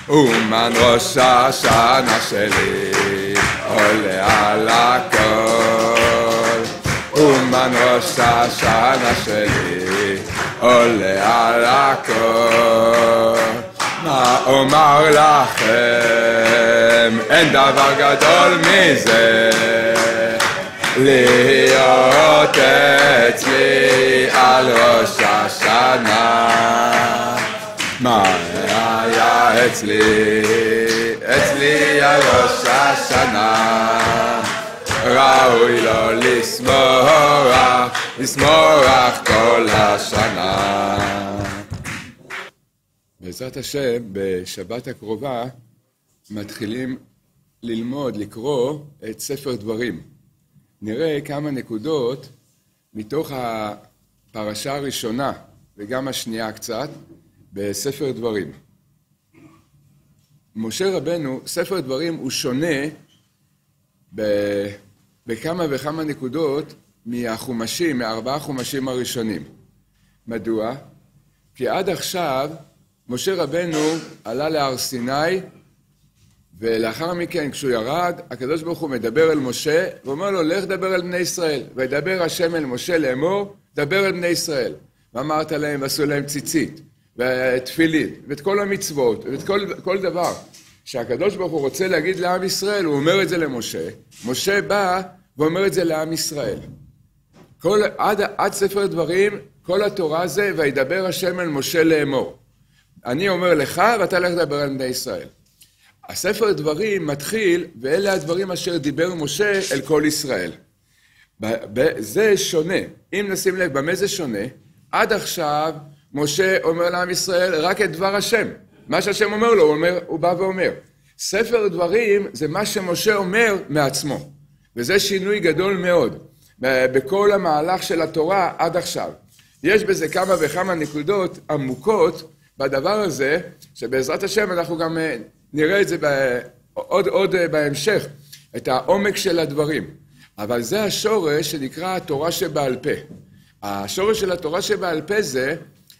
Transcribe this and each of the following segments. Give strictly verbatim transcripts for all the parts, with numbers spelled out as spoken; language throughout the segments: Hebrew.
אומן ראש השנה שלי עולה על הכל. אומן ראש השנה שלי עולה על הכל. מה אומר לכם, אין דבר גדול מזה להיות אצלי על ראש השנה. מה היה אצלי, אצלי על ראש השנה, ראוי לו לשמוח, לשמוח כל השנה. בעזרת השם, בשבת הקרובה מתחילים ללמוד, לקרוא את ספר דברים. נראה כמה נקודות מתוך הפרשה הראשונה וגם השנייה קצת בספר דברים. משה רבנו, ספר דברים הוא שונה בכמה וכמה נקודות מהחומשים, מארבעה חומשים הראשונים. מדוע? כי עד עכשיו משה רבנו עלה להר סיני, ולאחר מכן כשהוא ירד, הקדוש ברוך הוא מדבר אל משה, ואומר לו, לך דבר אל בני ישראל, וידבר השם אל משה לאמור, דבר אל בני ישראל. ואמרת להם, ועשו להם ציצית, ותפילין, ואת כל המצוות, ואת כל, כל דבר. שהקדוש ברוך הוא רוצה להגיד לעם ישראל, הוא אומר את זה למשה, משה בא ואומר את זה לעם ישראל. כל, עד, עד ספר דברים, כל התורה זה, וידבר השם אל משה לאמור. אני אומר לך, ואתה לך לדבר על בני ישראל. הספר דברים מתחיל, ואלה הדברים אשר דיבר משה אל כל ישראל. זה שונה. אם נשים לב, במה זה שונה? עד עכשיו, משה אומר לעם ישראל רק את דבר השם. מה שהשם אומר לו, הוא, אומר, הוא בא ואומר. ספר דברים זה מה שמשה אומר מעצמו. וזה שינוי גדול מאוד. בכל המהלך של התורה עד עכשיו. יש בזה כמה וכמה נקודות עמוקות בדבר הזה, שבעזרת השם אנחנו גם נראה את זה עוד, עוד בהמשך, את העומק של הדברים. אבל זה השורש שנקרא התורה שבעל פה. השורש של התורה שבעל פה זה,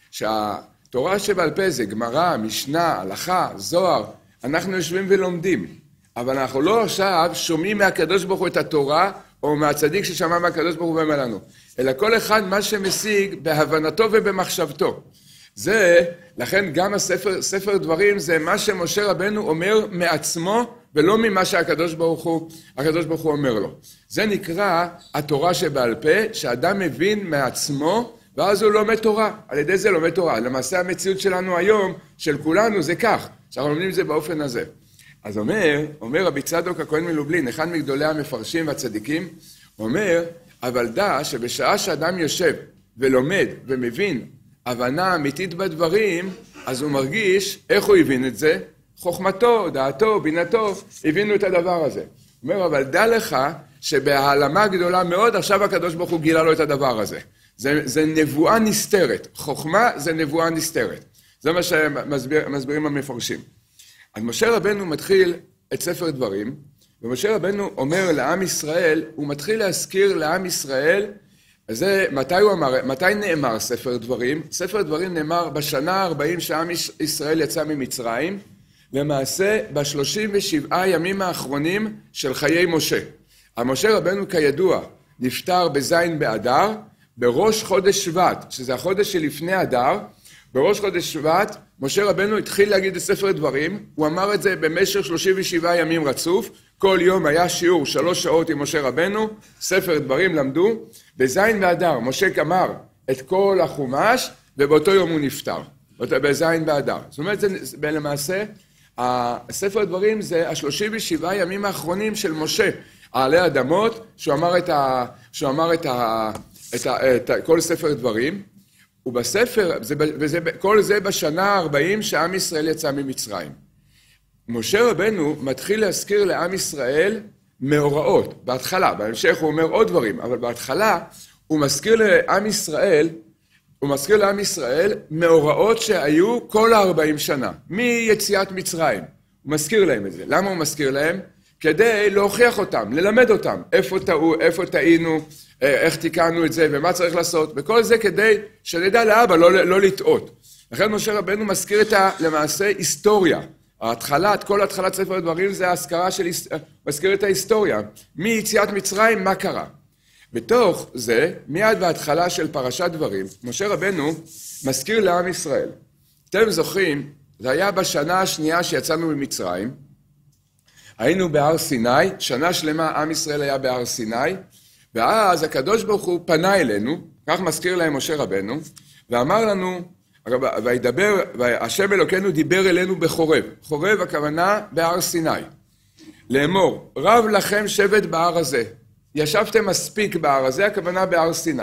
שהתורה שבעל פה זה גמרא, משנה, הלכה, זוהר, אנחנו יושבים ולומדים. אבל אנחנו לא עכשיו שומעים מהקדוש ברוך הוא את התורה, או מהצדיק ששמע מהקדוש ברוך הוא ואומר לנו. אלא כל אחד מה שמשיג בהבנתו ובמחשבתו. זה, לכן גם הספר, ספר דברים זה מה שמשה רבנו אומר מעצמו, ולא ממה שהקדוש ברוך הוא, הקדוש ברוך הוא אומר לו. זה נקרא התורה שבעל פה, שאדם מבין מעצמו, ואז הוא לומד תורה. על ידי זה לומד תורה. למעשה המציאות שלנו היום, של כולנו, זה כך. שאנחנו לומדים את זה באופן הזה. אז אומר, אומר רבי צדוק הכהן מלובלין, אחד מגדולי המפרשים והצדיקים, אומר, אבל דע שבשעה שאדם יושב ולומד ומבין הבנה אמיתית בדברים, אז הוא מרגיש איך הוא הבין את זה, חוכמתו, דעתו, בינתו, הבינו את הדבר הזה. הוא אומר, אבל דע לך שבהעלמה גדולה מאוד, עכשיו הקדוש ברוך הוא גילה לו את הדבר הזה. זה, זה נבואה נסתרת. חוכמה זה נבואה נסתרת. זה מה שמסבירים המפרשים. אז משה רבנו מתחיל את ספר דברים, ומשה רבנו אומר לעם ישראל, הוא מתחיל להזכיר לעם ישראל, אז זה, מתי הוא אמר, מתי נאמר ספר דברים? ספר דברים נאמר בשנה ה-ארבעים שעם ישראל יצא ממצרים, למעשה בשלושים ושבעה ימים האחרונים של חיי משה. המשה רבנו כידוע נפטר בזין באדר, בראש חודש שבט, שזה החודש שלפני אדר, בראש חודש שבט, משה רבנו התחיל להגיד את ספר דברים, הוא אמר את זה במשך שלושים ושבעה ימים רצוף, כל יום היה שיעור שלוש שעות עם משה רבנו, ספר דברים למדו, בזין באדר, משה אמר את כל החומש, ובאותו יום הוא נפטר, בזין באדר. זאת אומרת, זה, למעשה, הספר דברים זה השלושים ושבעה ימים האחרונים של משה, עלי אדמות, שהוא אמר את ה... שהוא אמר את ה... את ה... את ה... כל ספר דברים, ובספר, זה, וזה, כל זה בשנה ה-ארבעים שעם ישראל יצא ממצרים. משה רבנו מתחיל להזכיר לעם ישראל מאורעות, בהתחלה, בהמשך הוא אומר עוד דברים, אבל בהתחלה הוא מזכיר לעם ישראל, הוא מזכיר לעם ישראל מאורעות שהיו כל ה-ארבעים שנה, מיציאת מצרים. הוא מזכיר להם את זה. למה הוא מזכיר להם? כדי להוכיח אותם, ללמד אותם, איפה טעו, איפה טעינו, איך תיקנו את זה ומה צריך לעשות, וכל זה כדי שנדע לאבא לא, לא לטעות. לכן משה רבנו מזכיר את ה, למעשה היסטוריה, ההתחלת, כל התחלת ספר הדברים זה ההזכרה של, מזכיר את ההיסטוריה. מיציאת מצרים, מה קרה? בתוך זה, מיד בהתחלה של פרשת דברים, משה רבנו מזכיר לעם ישראל. אתם זוכרים, זה היה בשנה השנייה שיצאנו ממצרים, היינו בהר סיני, שנה שלמה עם ישראל היה בהר סיני, ואז הקדוש ברוך הוא פנה אלינו, כך מזכיר להם משה רבנו, ואמר לנו, וידבר, השם אלוקינו דיבר אלינו בחורב. חורב הכוונה בהר סיני. לאמור, רב לכם שבט בהר הזה. ישבתם מספיק בהר הזה, הכוונה בהר סיני.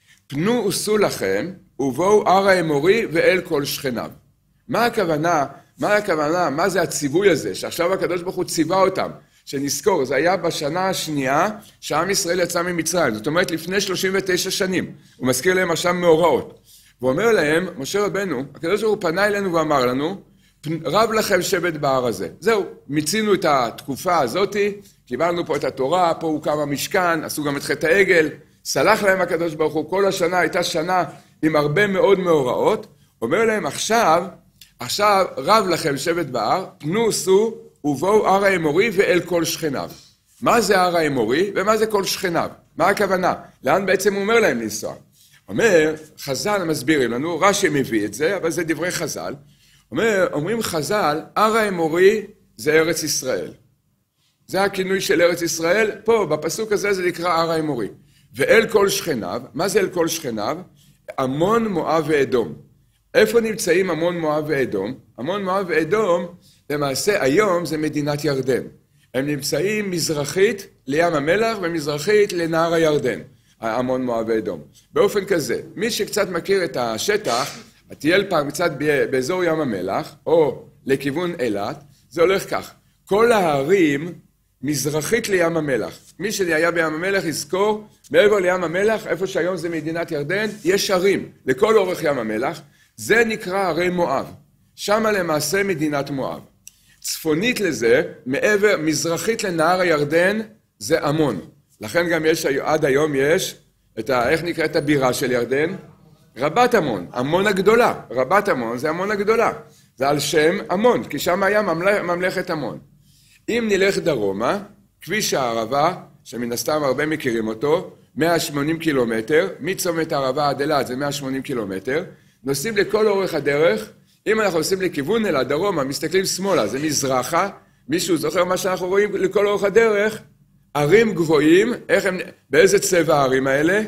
פנו וסו לכם, ובואו הר האמורי ואל כל שכניו. מה הכוונה? מה הכוונה? מה זה הציווי הזה? שעכשיו הקדוש ברוך הוא ציווה אותם. שנזכור, זה היה בשנה השנייה שעם ישראל יצא ממצרים. זאת אומרת, לפני שלושים ותשע שנים. הוא מזכיר להם עכשיו מאורעות. והוא אומר להם, משה רבנו, הקדוש ברוך הוא פנה אלינו ואמר לנו, רב לכם שבט בהר הזה. זהו, מיצינו את התקופה הזאת, קיבלנו פה את התורה, פה הוקם המשכן, עשו גם את חטא העגל, סלח להם הקדוש ברוך הוא, כל השנה הייתה שנה עם הרבה מאוד מאורעות, אומר להם עכשיו, עכשיו רב לכם שבט בהר, פנו סו ובואו הר האמורי ואל כל שכניו. מה זה הר האמורי ומה זה כל שכניו? מה הכוונה? לאן בעצם הוא אומר להם לנסוע? אומר, חז"ל מסבירים לנו, רש"י מביא את זה, אבל זה דברי חז"ל. אומר, אומרים חז"ל, הר האמורי זה ארץ ישראל. זה הכינוי של ארץ ישראל, פה בפסוק הזה זה נקרא הר האמורי. ואל כל שכניו, מה זה אל כל שכניו? עמון, מואב ואדום. איפה נמצאים עמון, מואב ואדום? עמון, מואב ואדום, למעשה היום זה מדינת ירדן. הם נמצאים מזרחית לים המלח ומזרחית לנהר הירדן. עמון, מואב ואדום. באופן כזה, מי שקצת מכיר את השטח, הטייל פעם קצת באזור ים המלח, או לכיוון אילת, זה הולך כך. כל ההרים מזרחית לים המלח. מי שהיה בים המלח יזכור, מעבר לים המלח, איפה שהיום זה מדינת ירדן, יש הרים לכל אורך ים המלח. זה נקרא הרי מואב. שמה למעשה מדינת מואב. צפונית לזה, מעבר, מזרחית לנהר הירדן, זה עמון. לכן גם יש, עד היום יש, את ה, איך נקראת הבירה של ירדן? רבת עמון, עמון הגדולה. רבת עמון זה עמון הגדולה. זה על שם עמון, כי שם היה ממלכ, ממלכת עמון. אם נלך דרומה, כביש הערבה, שמן הסתם הרבה מכירים אותו, מאה ושמונים קילומטר, מצומת הערבה עד אילת זה מאה ושמונים קילומטר, נוסעים לכל אורך הדרך, אם אנחנו נוסעים לכיוון אילת דרומה, מסתכלים שמאלה, זה מזרחה, מישהו זוכר מה שאנחנו רואים לכל אורך הדרך? ערים גבוהים, איך הם, באיזה צבע הערים האלה?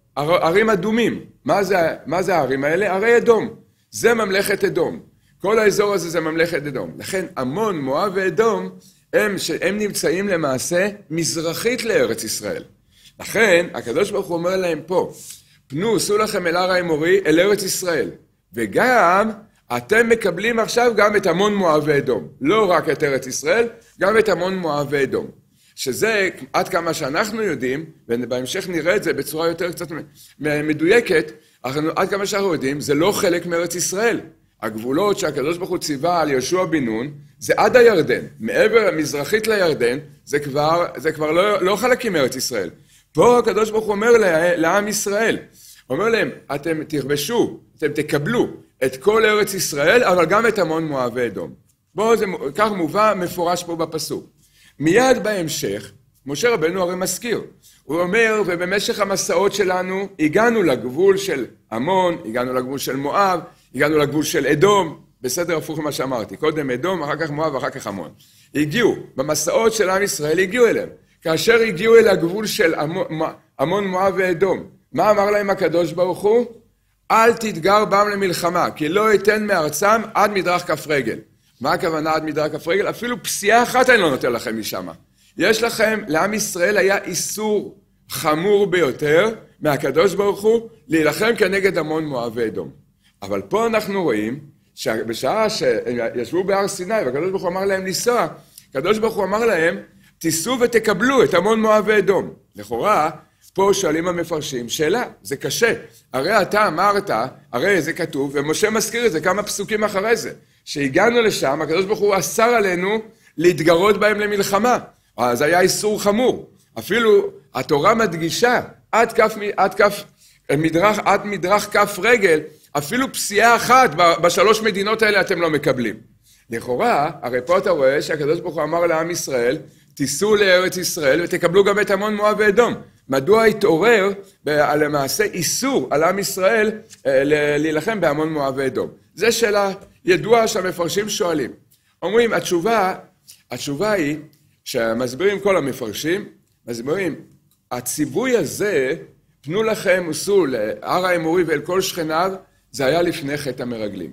ערים אדומים. מה זה, מה זה הערים האלה? ערי אדום. זה ממלכת אדום. כל האזור הזה זה ממלכת אדום. לכן עמון, מואב ואדום, הם, הם נמצאים למעשה מזרחית לארץ ישראל. לכן הקדוש ברוך הוא אומר להם פה, פנו, סעו לכם אל הר האמורי, אל ארץ ישראל. וגם אתם מקבלים עכשיו גם את עמון, מואב ואדום. לא רק את ארץ ישראל, גם את עמון, מואב ואדום. שזה עד כמה שאנחנו יודעים, ובהמשך נראה את זה בצורה יותר קצת מדויקת, עד כמה שאנחנו יודעים, זה לא חלק מארץ ישראל. הגבולות שהקדוש ברוך הוא ציווה על יהושע בן נון, זה עד הירדן. מעבר מזרחית לירדן, זה כבר, זה כבר לא, לא חלקים מארץ ישראל. פה הקדוש ברוך הוא אומר לעם ישראל, אומר להם, אתם תכבשו, אתם תקבלו את כל ארץ ישראל, אבל גם את עמון, מואב ואדום. בואו, זה כך מובא מפורש פה בפסוק. מיד בהמשך, משה רבנו הרי מזכיר. הוא אומר, ובמשך המסעות שלנו, הגענו לגבול של עמון, הגענו לגבול של מואב, הגענו לגבול של אדום, בסדר הפוך מה שאמרתי, קודם אדום, אחר כך מואב, אחר כך עמון. הגיעו, במסעות של עם ישראל הגיעו אליהם. כאשר הגיעו אל הגבול של עמון, מואב ואדום, מה אמר להם הקדוש ברוך הוא? אל תתגר בם למלחמה, כי לא אתן מארצם עד מדרך כף רגל. מה הכוונה עד מדרך כף רגל? אפילו פסיעה אחת אני לא נותן לכם משם. יש לכם, לעם ישראל היה איסור חמור ביותר מהקדוש ברוך הוא להילחם כנגד עמון, מואב ואדום. אבל פה אנחנו רואים שבשעה שישבו בהר סיני והקדוש ברוך הוא אמר להם לנסוע, הקדוש ברוך הוא אמר להם תיסעו ותקבלו את עמון, מואב ואדום. לכאורה פה שואלים המפרשים שאלה, זה קשה. הרי אתה אמרת, הרי זה כתוב, ומשה מזכיר את זה כמה פסוקים אחרי זה, שהגענו לשם, הקדוש ברוך הוא אסר עלינו להתגרות בהם למלחמה. אז היה איסור חמור. אפילו התורה מדגישה עד כף, עד כף מדרך, עד מדרך כף רגל, אפילו פסיעה אחת בשלוש מדינות האלה אתם לא מקבלים. לכאורה, הרי פה אתה רואה שהקדוש ברוך הוא אמר לעם ישראל, תיסעו לארץ ישראל ותקבלו גם את עמון מואב ואדום. מדוע התעורר למעשה איסור על עם ישראל להילחם בעמון מואב ואדום? זו שאלה ידועה שהמפרשים שואלים. אומרים, התשובה, התשובה היא שמסבירים כל המפרשים, מסבירים, הציווי הזה, פנו לכם וסעו להר האמורי ואל כל שכניו, זה היה לפני חטא המרגלים.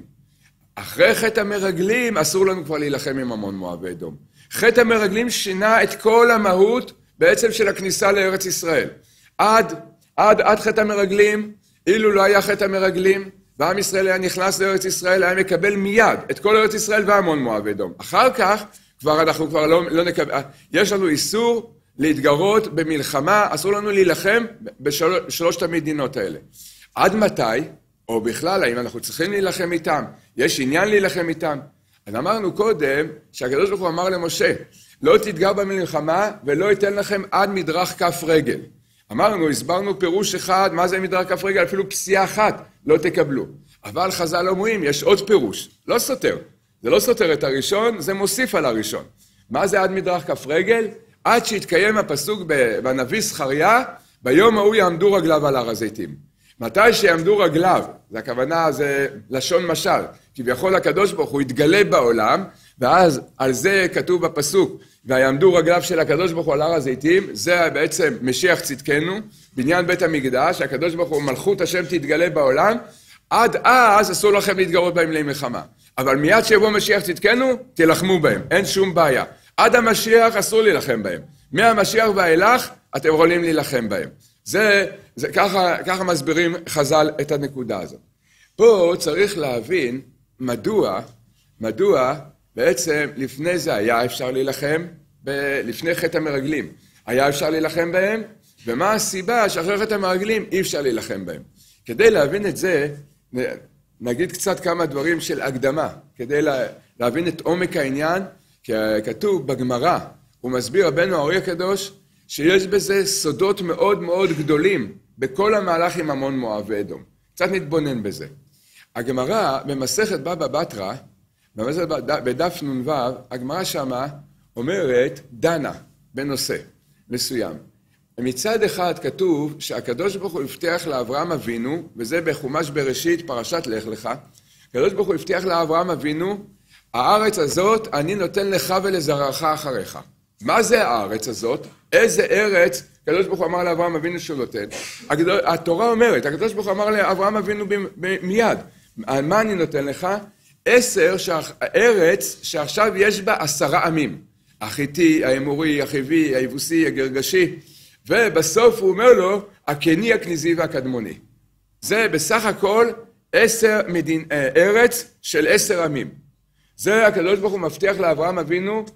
אחרי חטא המרגלים אסור לנו כבר להילחם עם עמון מואב ואדום. חטא המרגלים שינה את כל המהות בעצם של הכניסה לארץ ישראל. עד, עד, עד חטא המרגלים, אילו לא היה חטא המרגלים, ועם ישראל היה נכנס לארץ ישראל, היה מקבל מיד את כל ארץ ישראל ועמון מואב ואדום. אחר כך, כבר אנחנו כבר לא, לא נקבל, יש לנו איסור להתגרות במלחמה, אסור לנו להילחם בשלושת המדינות האלה. עד מתי, או בכלל, האם אנחנו צריכים להילחם איתם? יש עניין להילחם איתם? אז אמרנו קודם, שהקדוש ברוך הוא אמר למשה, לא תתגר במלחמה ולא ייתן לכם עד מדרך כף רגל. אמרנו, הסברנו פירוש אחד, מה זה מדרך כף רגל? אפילו פסיעה אחת לא תקבלו. אבל חז"ל אומרים, יש עוד פירוש, לא סותר. זה לא סותר את הראשון, זה מוסיף על הראשון. מה זה עד מדרך כף רגל? עד שהתקיים הפסוק בנביא זכריה, ביום ההוא יעמדו רגליו על הר הזיתים. מתי שיעמדו רגליו, זה הכוונה, זה לשון משל, כביכול הקדוש ברוך הוא יתגלה בעולם, ואז על זה כתוב בפסוק, ויעמדו רגליו של הקדוש ברוך הוא על הר הזיתים, זה בעצם משיח צדקנו, בניין בית המקדש, הקדוש ברוך הוא מלכות השם תתגלה בעולם, עד אז אסור לכם להתגרות בהם למלחמה. אבל מיד שיבוא משיח צדקנו, תלחמו בהם, אין שום בעיה. עד המשיח אסור להילחם בהם. מהמשיח ואילך אתם יכולים להילחם בהם. זה, זה ככה, ככה מסבירים חז"ל את הנקודה הזאת. פה צריך להבין מדוע, מדוע בעצם לפני זה היה אפשר להילחם, ב, לפני חטא המרגלים. היה אפשר להילחם בהם, ומה הסיבה שאחרי חטא המרגלים אי אפשר להילחם בהם. כדי להבין את זה, נגיד קצת כמה דברים של הקדמה, כדי לה, להבין את עומק העניין, כי כתוב בגמרא, הוא מסביר רבנו הארי הקדוש, שיש בזה סודות מאוד מאוד גדולים, בכל המהלך עם עמון מואב ואדום. קצת נתבונן בזה. הגמרא במסכת בבא בתרא, במסכת בדף נ"ו, הגמרא שמה אומרת דנה בנושא מסוים. מצד אחד כתוב שהקדוש ברוך הוא הבטיח לאברהם אבינו, וזה בחומש בראשית פרשת לך לך, הקדוש ברוך הוא הבטיח לאברהם אבינו, הארץ הזאת אני נותן לך ולזרעך אחריך. מה זה הארץ הזאת? איזה ארץ הקדוש ברוך הוא אמר לאברהם אבינו שהוא נותן? התורה אומרת, הקדוש ברוך הוא אמר לאברהם אבינו מיד, מה אני נותן לך? עשר ארץ שעכשיו יש בה עשרה עמים. החיתי, האמורי, החיבי, היבוסי, הגרגשי, ובסוף הוא אומר לו, הקני, הכניזי והקדמוני. זה בסך הכל עשר מדין, ארץ של עשר עמים. זה הקדוש ברוך הוא מבטיח לאברהם אבינו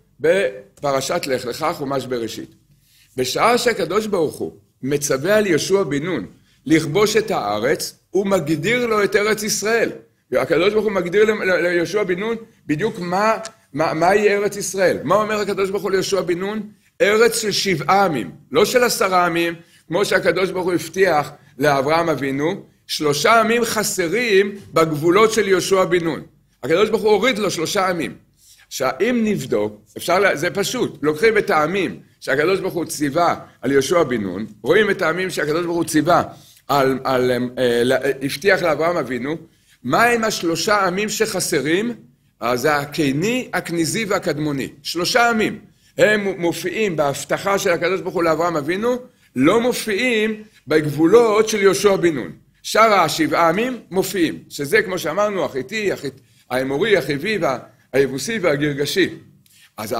בפרשת לך לך, חומש בראשית. בשעה שהקדוש ברוך הוא מצווה על יהושע בן נון לכבוש את הארץ, הוא מגדיר לו את ארץ ישראל. הקדוש ברוך הוא מגדיר ליהושע בן נון בדיוק מה, מה, מהי ארץ ישראל. מה אומר הקדוש ברוך הוא ליהושע בן נון? ארץ של שבעה עמים, לא של עשרה עמים, כמו שהקדוש ברוך הוא הבטיח לאברהם אבינו, שלושה עמים חסרים בגבולות של יהושע בן נון. הקדוש ברוך הוא הוריד לו שלושה עמים. שאם נבדוק, אפשר, זה פשוט, לוקחים את העמים שהקדוש ברוך הוא ציווה על יהושע בן נון, רואים את העמים שהקדוש ברוך הוא ציווה, על, על, על, הבטיח לאברהם אבינו, מה הם השלושה עמים שחסרים? זה הקני, הכניזי והקדמוני. שלושה עמים. הם מופיעים בהבטחה של הקדוש ברוך הוא לאברהם אבינו, לא מופיעים בגבולות של יהושע בן נון. שאר השבעה עמים מופיעים, שזה כמו שאמרנו, החיתי, האמורי, החיבי, היבוסי והגרגשי. אז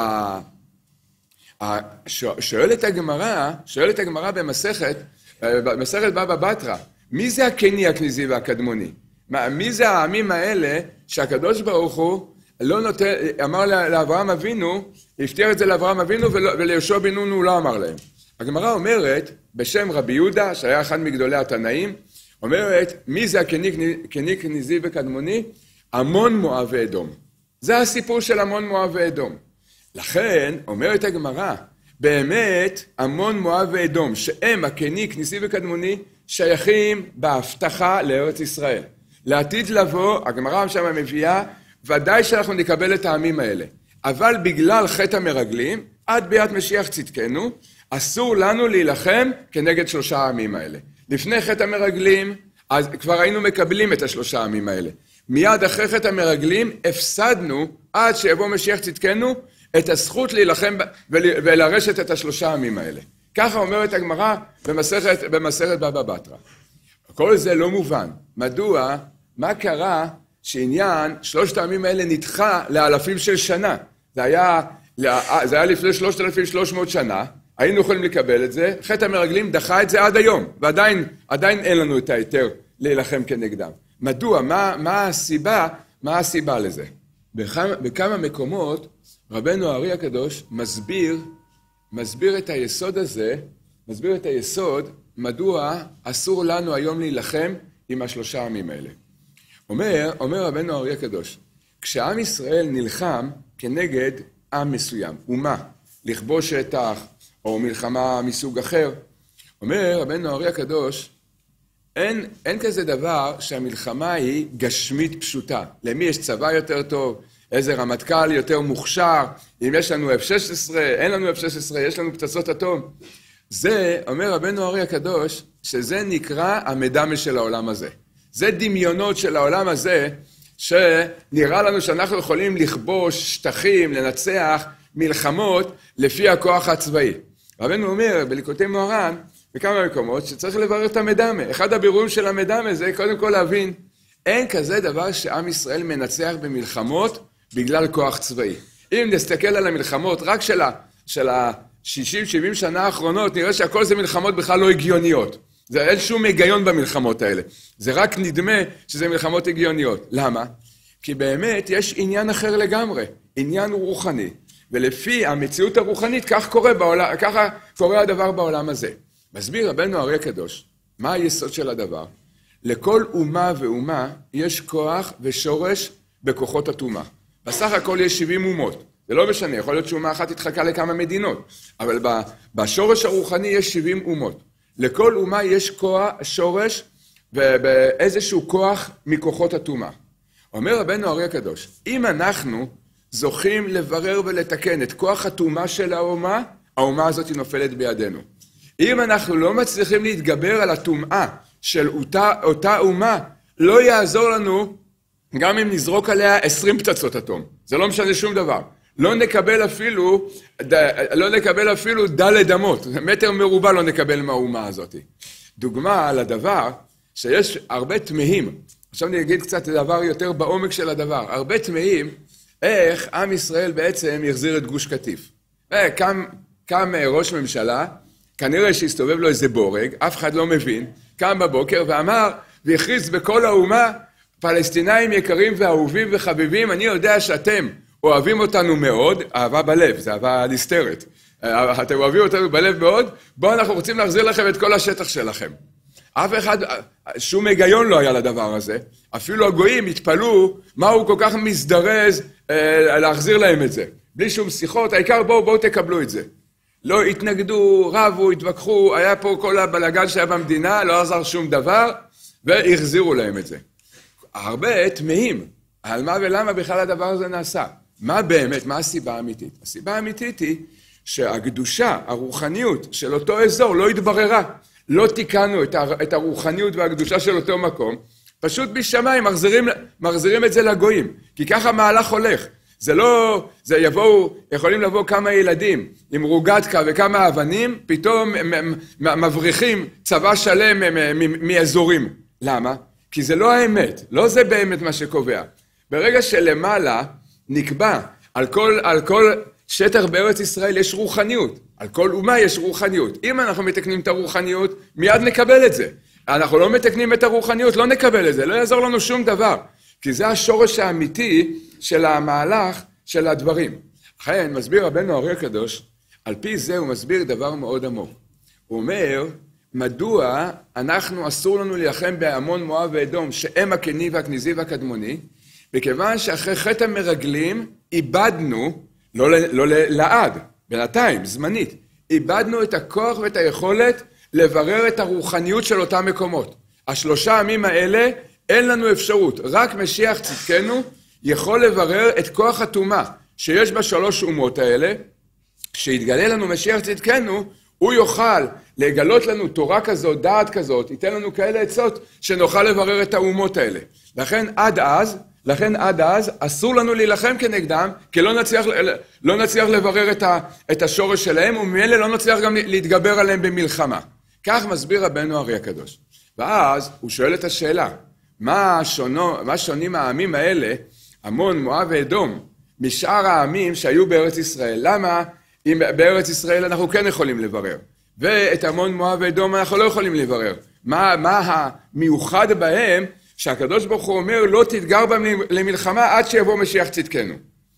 שואלת הגמרא, שואלת הגמרא במסכת, במסכת בבא בתרא, מי זה הקני, הכניזי והקדמוני? מי זה העמים האלה שהקדוש ברוך הוא לא נותן, אמר לאברהם אבינו, הבטיח את זה לאברהם אבינו וליהושע בן נון הוא לא אמר להם. הגמרא אומרת, בשם רבי יהודה, שהיה אחד מגדולי התנאים, אומרת, מי זה הקני, כניזי וקדמוני? עמון מואב ואדום. זה הסיפור של עמון מואב ואדום. לכן, אומרת הגמרא, באמת עמון מואב ואדום, שהם הקני, כניזי וקדמוני, שייכים בהבטחה לארץ ישראל. לעתיד לבוא, הגמרא שם מביאה, ודאי שאנחנו נקבל את העמים האלה. אבל בגלל חטא המרגלים, עד ביאת משיח צדקנו, אסור לנו להילחם כנגד שלושה העמים האלה. לפני חטא המרגלים, אז כבר היינו מקבלים את השלושה העמים האלה. מיד אחרי חטא המרגלים, הפסדנו, עד שיבוא משיח צדקנו, את הזכות להילחם ולרשת את השלושה העמים האלה. ככה אומרת הגמרא במסכת, במסכת בבא בתרא. כל זה לא מובן. מדוע? מה קרה שעניין שלושת העמים האלה נדחה לאלפים של שנה? זה היה, זה היה לפני שלושת אלפים ושלוש מאות שנה, היינו יכולים לקבל את זה, חטא המרגלים דחה את זה עד היום, ועדיין עדיין אין לנו את ההיתר להילחם כנגדם. מדוע? מה, מה הסיבה? מה הסיבה לזה? בכמה, בכמה מקומות רבנו הארי הקדוש מסביר, מסביר את היסוד הזה, מסביר את היסוד, מדוע אסור לנו היום להילחם עם השלושה העמים האלה. אומר, אומר רבנו הארי הקדוש, כשעם ישראל נלחם כנגד עם מסוים, אומה, לכבוש שטח או מלחמה מסוג אחר, אומר רבנו הארי הקדוש, אין, אין כזה דבר שהמלחמה היא גשמית פשוטה. למי יש צבא יותר טוב, איזה רמטכ"ל יותר מוכשר, אם יש לנו אף שש עשרה, אין לנו אף שש עשרה, יש לנו פצצות אטום. זה, אומר רבנו הארי הקדוש, שזה נקרא המדמה של העולם הזה. זה דמיונות של העולם הזה, שנראה לנו שאנחנו יכולים לכבוש שטחים, לנצח מלחמות לפי הכוח הצבאי. רבנו אומר בליקוטי מוהר"ן, בכמה מקומות, שצריך לברר את המדמה. אחד הבירורים של המדמה זה קודם כל להבין, אין כזה דבר שעם ישראל מנצח במלחמות בגלל כוח צבאי. אם נסתכל על המלחמות רק של ה, של ה-שישים שבעים שנה האחרונות, נראה שהכל זה מלחמות בכלל לא הגיוניות. זה אין שום היגיון במלחמות האלה. זה רק נדמה שזה מלחמות הגיוניות. למה? כי באמת יש עניין אחר לגמרי, עניין רוחני. ולפי המציאות הרוחנית, כך קורה, בעולם, ככה קורה הדבר בעולם הזה. מסביר רבנו הארי הקדוש, מה היסוד של הדבר? לכל אומה ואומה יש כוח ושורש בכוחות הטומאה. בסך הכל יש שבעים אומות. זה לא משנה, יכול להיות שאומה אחת התחלקה לכמה מדינות, אבל בשורש הרוחני יש שבעים אומות. לכל אומה יש כוח, שורש ובאיזשהו כוח מכוחות הטומאה. אומר רבנו הארי הקדוש, אם אנחנו זוכים לברר ולתקן את כוח הטומאה של האומה, האומה הזאת נופלת בידינו. אם אנחנו לא מצליחים להתגבר על הטומאה של אותה, אותה אומה, לא יעזור לנו גם אם נזרוק עליה עשרים פצצות אטום. זה לא משנה שום דבר. לא נקבל אפילו, לא נקבל אפילו דלת אמות. מטר מרובע לא נקבל מהאומה הזאת. דוגמה על הדבר שיש הרבה תמהים. עכשיו אני אגיד קצת דבר יותר בעומק של הדבר. הרבה תמהים איך עם ישראל בעצם יחזיר את גוש קטיף. קם, קם ראש ממשלה, כנראה שהסתובב לו איזה בורג, אף אחד לא מבין, קם בבוקר ואמר, והכריז בכל האומה, פלסטינאים יקרים ואהובים וחביבים, אני יודע שאתם אוהבים אותנו מאוד, אהבה בלב, זה אהבה נסתרת. אתם אוהבים אותנו בלב מאוד, בואו אנחנו רוצים להחזיר לכם את כל השטח שלכם. אף אחד, שום היגיון לא היה לדבר הזה. אפילו הגויים התפלאו מה הוא כל כך מזדרז אה, להחזיר להם את זה. בלי שום שיחות, העיקר בואו, בואו תקבלו את זה. לא התנגדו, רבו, התווכחו, היה פה כל הבלגן שהיה במדינה, לא עזר שום דבר, והחזירו להם את זה. הרבה תמהים על מה ולמה בכלל הדבר הזה נעשה. מה באמת, מה הסיבה האמיתית? הסיבה האמיתית היא שהקדושה, הרוחניות של אותו אזור לא התבררה. לא תיקנו את הרוחניות והקדושה של אותו מקום, פשוט בשמיים מחזירים, מחזירים את זה לגויים, כי ככה מהלך הולך. זה לא, זה יבואו, יכולים לבוא כמה ילדים עם רוגטקה וכמה אבנים, פתאום מבריחים צבא שלם מאזורים. למה? כי זה לא האמת, לא זה באמת מה שקובע. ברגע שלמעלה נקבע על כל, על כל שטח בארץ ישראל יש רוחניות, על כל אומה יש רוחניות. אם אנחנו מתקנים את הרוחניות, מיד נקבל את זה. אנחנו לא מתקנים את הרוחניות, לא נקבל את זה, לא יעזור לנו שום דבר. כי זה השורש האמיתי של המהלך של הדברים. לכן מסביר רבנו הארי הקדוש, על פי זה הוא מסביר דבר מאוד עמוק. הוא אומר, מדוע אנחנו אסור לנו להילחם בעמון מואב ואדום, שהם הקני והכניזי והקדמוני, וכיוון שאחרי חטא המרגלים איבדנו, לא, לא לעד, בינתיים, זמנית, איבדנו את הכוח ואת היכולת לברר את הרוחניות של אותם מקומות. השלושה עמים האלה אין לנו אפשרות, רק משיח צדקנו יכול לברר את כוח הטומאה שיש בשלוש אומות האלה, שיתגלה לנו משיח צדקנו, הוא יוכל לגלות לנו תורה כזאת, דעת כזאת, ייתן לנו כאלה עצות שנוכל לברר את האומות האלה. לכן עד אז, לכן עד אז אסור לנו להילחם כנגדם, כי לא נצליח, לא נצליח לברר את, ה, את השורש שלהם, וממילא לא נצליח גם להתגבר עליהם במלחמה. כך מסביר רבנו הארי הקדוש. ואז הוא שואל את השאלה, מה, שונו, מה שונים העמים האלה, עמון, מואב ואדום, משאר העמים שהיו בארץ ישראל? למה אם בארץ ישראל אנחנו כן יכולים לברר, ואת עמון, מואב ואדום אנחנו לא יכולים לברר? מה, מה המיוחד בהם שהקדוש ברוך הוא אומר לא תתגר בהם למלחמה עד שיבוא משיח צדקנו?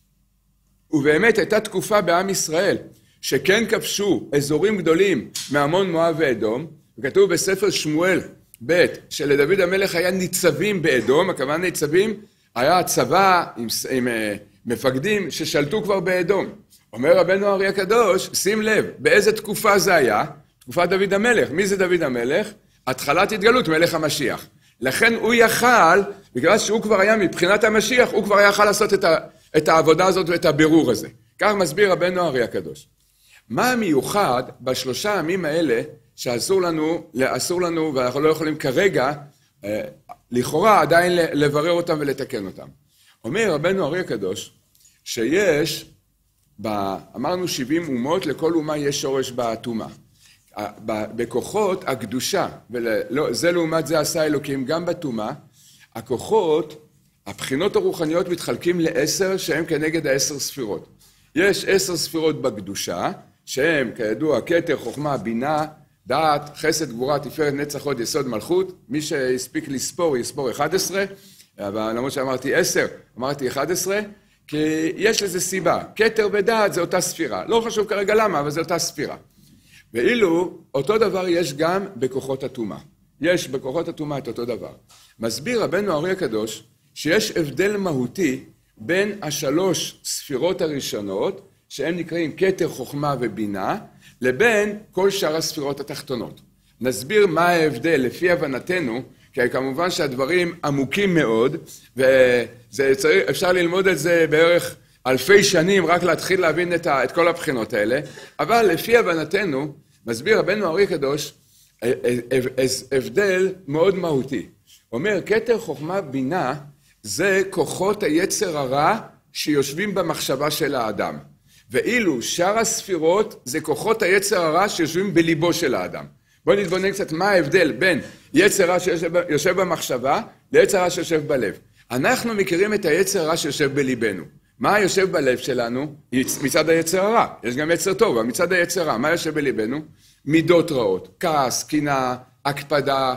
ובאמת הייתה תקופה בעם ישראל שכן כבשו אזורים גדולים מעמון, מואב ואדום, וכתוב בספר שמואל ב' שלדוד המלך היה ניצבים באדום, הכוונה ניצבים היה צבא עם, עם uh, מפקדים ששלטו כבר באדום. אומר רבנו הארי הקדוש, שים לב, באיזה תקופה זה היה? תקופת דוד המלך. מי זה דוד המלך? התחלת התגלות, מלך המשיח. לכן הוא יכל, בגלל שהוא כבר היה מבחינת המשיח, הוא כבר יכל לעשות את, ה, את העבודה הזאת ואת הבירור הזה. כך מסביר רבנו הארי הקדוש. מה המיוחד בשלושה ימים האלה שאסור לנו, אסור לנו ואנחנו לא יכולים כרגע, אה, לכאורה עדיין לברר אותם ולתקן אותם? אומר רבנו הארי הקדוש, שיש, ב, אמרנו שבעים אומות, לכל אומה יש שורש בטומאה. בכוחות הקדושה, וזה לעומת זה עשה אלוקים גם בטומאה, הכוחות, הבחינות הרוחניות מתחלקים לעשר שהם כנגד העשר ספירות. יש עשר ספירות בקדושה, שהם כידוע כתר, חוכמה, בינה, דעת, חסד, גבורה, תפארת, נצח, הוד, יסוד, מלכות. מי שהספיק לספור יספור אחת עשרה, אבל למרות שאמרתי עשר, אמרתי אחת עשרה, כי יש לזה סיבה. כתר ודעת זה אותה ספירה. לא חשוב כרגע למה, אבל זה אותה ספירה. ואילו אותו דבר יש גם בכוחות הטומאה. יש בכוחות הטומאה את אותו דבר. מסביר רבנו הארי הקדוש שיש הבדל מהותי בין השלוש ספירות הראשונות, שהם נקראים כתר, חוכמה ובינה, לבין כל שאר הספירות התחתונות. נסביר מה ההבדל לפי הבנתנו, כי כמובן שהדברים עמוקים מאוד, ואפשר ללמוד את זה בערך אלפי שנים, רק להתחיל להבין את, ה, את כל הבחינות האלה, אבל לפי הבנתנו, מסביר רבנו הארי הקדוש, הבדל מאוד מהותי. אומר, כתר, חוכמה, בינה, זה כוחות היצר הרע שיושבים במחשבה של האדם. ואילו שאר הספירות זה כוחות היצר הרע שיושבים בליבו של האדם. בואו נתבונן קצת מה ההבדל בין יצר רע שיושב במחשבה ליצר רע שיושב בלב. אנחנו מכירים את היצר הרע שיושב בליבנו. מה יושב בלב שלנו? מצד היצר הרע. יש גם יצר טוב, אבל מצד היצר הרע. מה יושב בליבנו? מידות רעות, כעס, קנאה, הקפדה,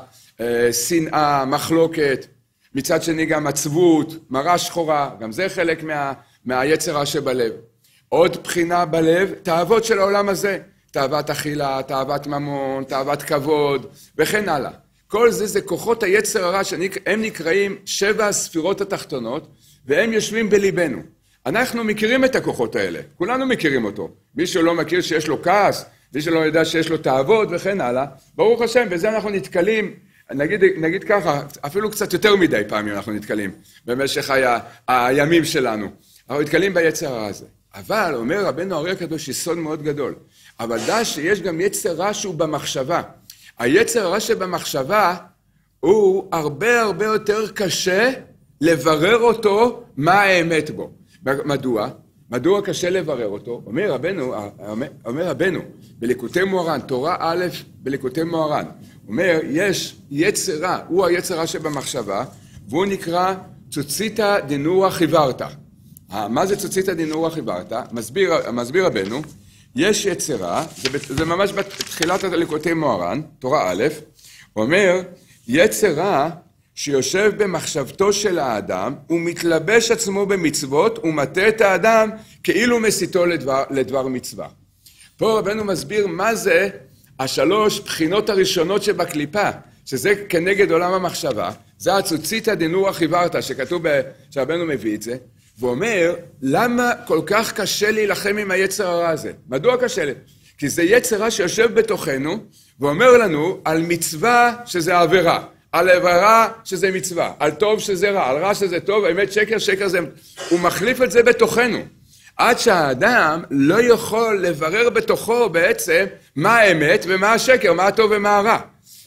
שנאה, מחלוקת. מצד שני גם עצבות, מראה שחורה, גם זה חלק מה, מהיצר הרע שבלב. עוד בחינה בלב, תאוות של העולם הזה. תאוות אכילה, תאוות ממון, תאוות כבוד, וכן הלאה. כל זה זה כוחות היצר הרע שהם נקראים שבע הספירות התחתונות, והם יושבים בליבנו. אנחנו מכירים את הכוחות האלה, כולנו מכירים אותו. מי שלא מכיר שיש לו כעס, מי שלא יודע שיש לו תאוות וכן הלאה, ברוך השם, בזה אנחנו נתקלים, נגיד, נגיד ככה, אפילו קצת יותר מדי פעמים אנחנו נתקלים, במשך ה, הימים שלנו. אנחנו נתקלים ביצר הרע הזה. אבל, אומר רבנו הארי הקדוש, יסוד מאוד גדול. אבל דע שיש גם יצר רע שהוא במחשבה. היצר הרע שבמחשבה הוא הרבה הרבה יותר קשה לברר אותו מה האמת בו. מדוע? מדוע קשה לברר אותו? אומר רבנו, אומר רבנו, בליקוטי מוהר"ן, תורה א' בליקוטי מוהר"ן, אומר, יש יצר רע, הוא היצר רע שבמחשבה, והוא נקרא צוציתא דנורא חיוורתא. מה זה צוציתא דנורא חיוורתא? מסביר, מסביר רבנו, יש יצר רע, זה, זה ממש בתחילת הליקוטי מוהר"ן, תורה א', הוא אומר, יצר רע שיושב במחשבתו של האדם, הוא מתלבש עצמו במצוות, הוא מטה את האדם כאילו מסיתו לדבר, לדבר מצווה. פה רבנו מסביר מה זה השלוש בחינות הראשונות שבקליפה, שזה כנגד עולם המחשבה, זה הצוציתא דנורא חיוורתא, שכתוב, שרבנו מביא את זה, ואומר, למה כל כך קשה להילחם עם היצר הרע הזה? מדוע קשה לי? כי זה יצר רע שיושב בתוכנו, ואומר לנו על מצווה שזה עבירה, על עבירה שזה מצווה, על טוב שזה רע, על רע שזה טוב, האמת שקר, שקר זה... הוא מחליף את זה בתוכנו. עד שהאדם לא יכול לברר בתוכו בעצם מה האמת ומה השקר, מה הטוב ומה הרע.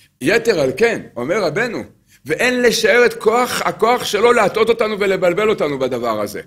יתר על כן, אומר רבנו, ואין לשער את כוח, הכוח שלו להטעות אותנו ולבלבל אותנו בדבר הזה.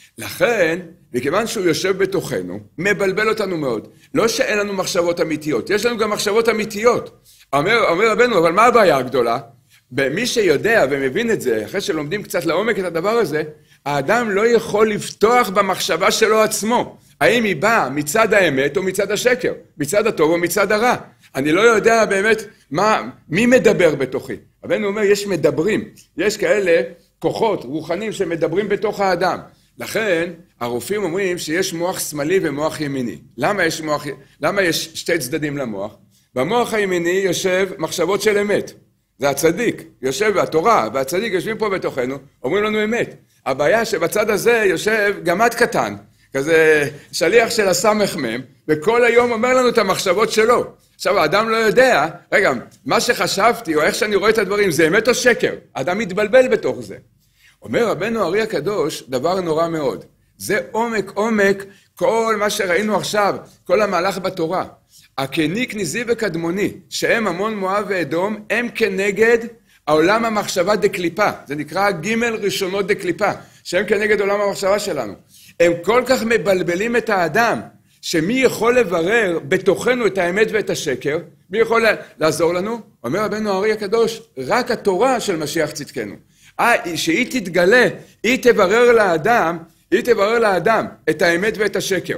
לכן, מכיוון שהוא יושב בתוכנו, מבלבל אותנו מאוד. לא שאין לנו מחשבות אמיתיות, יש לנו גם מחשבות אמיתיות. אומר, אומר רבנו, אבל מה הבעיה הגדולה? במי שיודע ומבין את זה, אחרי שלומדים קצת לעומק את הדבר הזה, האדם לא יכול לפתוח במחשבה שלו עצמו. האם היא באה מצד האמת או מצד השקר, מצד הטוב או מצד הרע. אני לא יודע באמת מה, מי מדבר בתוכי. רבנו אומר, יש מדברים, יש כאלה כוחות רוחניים שמדברים בתוך האדם. לכן הרופאים אומרים שיש מוח שמאלי ומוח ימיני. למה יש, מוח, למה יש שתי צדדים למוח? במוח הימיני יושב מחשבות של אמת. זה הצדיק, יושב התורה, והצדיק יושבים פה בתוכנו, אומרים לנו אמת. הבעיה שבצד הזה יושב גמד קטן, כזה שליח של הסמ"ם, וכל היום אומר לנו את המחשבות שלו. עכשיו, האדם לא יודע, רגע, מה שחשבתי, או איך שאני רואה את הדברים, זה אמת או שקר? האדם מתבלבל בתוך זה. אומר רבנו הארי הקדוש, דבר נורא מאוד. זה עומק עומק, כל מה שראינו עכשיו, כל המהלך בתורה. הקני, כניזי וקדמוני, שהם המון מואב ואדום, הם כנגד העולם המחשבה דקליפה. זה נקרא ג' ראשונות דקליפה, שהם כנגד עולם המחשבה שלנו. הם כל כך מבלבלים את האדם, שמי יכול לברר בתוכנו את האמת ואת השקר? מי יכול לעזור לנו? אומר רבנו הארי הקדוש, רק התורה של משיח צדקנו. שהיא תתגלה, היא תברר לאדם, היא תברר לאדם את האמת ואת השקר.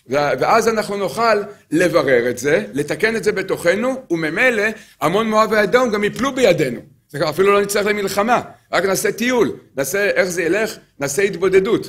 ואז אנחנו נוכל לברר את זה, לתקן את זה בתוכנו, וממילא המון מואב ואדום גם יפלו בידינו. זה אפילו לא נצטרך למלחמה, רק נעשה טיול, נעשה איך זה ילך, נעשה התבודדות.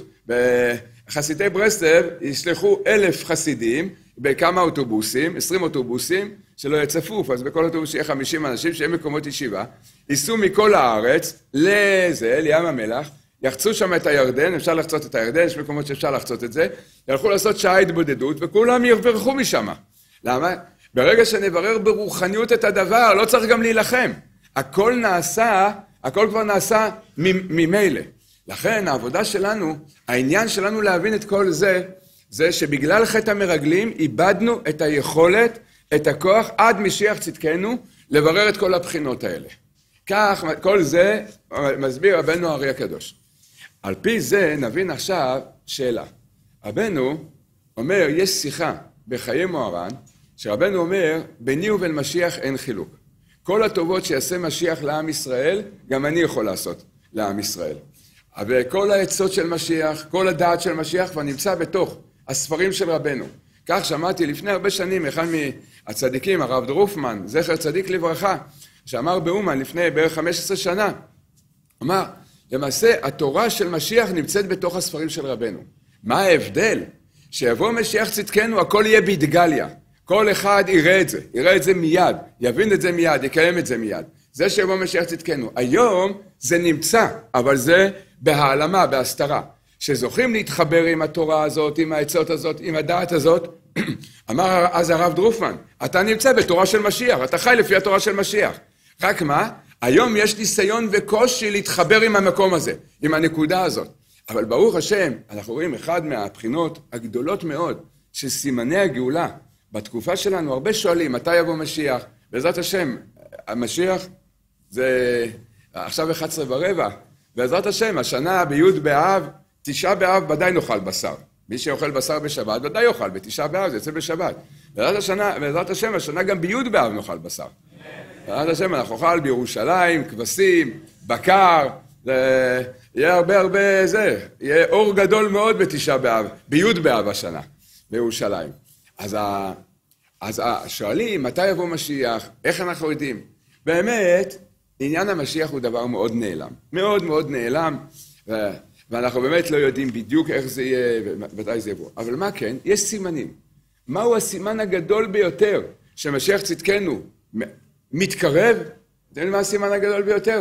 חסידי ברסלב ישלחו אלף חסידים בכמה אוטובוסים, עשרים אוטובוסים, שלא יהיה צפוף, אז בכל אוטובוס יהיה חמישים אנשים שיהיה מקומות ישיבה, ייסעו מכל הארץ לזה, לים המלח, יחצו שם את הירדן, אפשר לחצות את הירדן, יש מקומות שאפשר לחצות את זה, ילכו לעשות שעה התבודדות וכולם יברחו משם. למה? ברגע שנברר ברוחניות את הדבר, לא צריך גם להילחם. הכל נעשה, הכל כבר נעשה ממילא. לכן העבודה שלנו, העניין שלנו להבין את כל זה, זה שבגלל חטא המרגלים איבדנו את היכולת, את הכוח עד משיח צדקנו, לברר את כל הבחינות האלה. כך, כל זה מסביר רבנו הארי הקדוש. על פי זה נבין עכשיו שאלה. רבנו אומר, יש שיחה בחיי מוהר"ן, שרבנו אומר, ביני ובין משיח אין חילוק. כל הטובות שיעשה משיח לעם ישראל, גם אני יכול לעשות לעם ישראל. וכל העצות של משיח, כל הדעת של משיח כבר נמצא בתוך הספרים של רבנו. כך שמעתי לפני הרבה שנים, אחד מהצדיקים, הרב דרופמן, זכר צדיק לברכה, שאמר באומן לפני בערך חמש עשרה שנה, אמר, למעשה התורה של משיח נמצאת בתוך הספרים של רבנו. מה ההבדל? שיבוא משיח צדקנו, הכל יהיה בהתגליה. כל אחד יראה את זה, יראה את זה מיד, יבין את זה מיד, יקיים את זה מיד. זה שיבוא משיח צדקנו. היום זה נמצא, אבל זה בהעלמה, בהסתרה. שזוכים להתחבר עם התורה הזאת, עם העצות הזאת, עם הדעת הזאת, אמר אז הרב דרופמן, אתה נמצא בתורה של משיח, אתה חי לפי התורה של משיח. רק מה? היום יש ניסיון וקושי להתחבר עם המקום הזה, עם הנקודה הזאת. אבל ברוך השם, אנחנו רואים אחד מהבחינות הגדולות מאוד של סימני הגאולה. בתקופה שלנו הרבה שואלים, מתי יבוא משיח? בעזרת השם, המשיח זה עכשיו אחת עשרה ורבע. בעזרת השם, השנה בי' באב, תשעה באב ודאי נאכל בשר. מי שאוכל בשר בשבת ודאי יאכל, בתשעה באב זה יצא בשבת. בעזרת, השנה, בעזרת השם, השנה גם בי' באב נאכל בשר. בעזרת השם, אנחנו נאכל בירושלים, כבשים, בקר, זה יהיה הרבה הרבה זה, יהיה אור גדול מאוד בתשעה באב, בי' באב השנה, בירושלים. אז, ה, אז שואלים, מתי יבוא משיח? איך אנחנו יודעים? באמת, עניין המשיח הוא דבר מאוד נעלם. מאוד מאוד נעלם, ו, ואנחנו באמת לא יודעים בדיוק איך זה יהיה ומתי זה יבוא. אבל מה כן? יש סימנים. מהו הסימן הגדול ביותר שמשיח צדקנו מתקרב? אתם יודעים מה הסימן הגדול ביותר?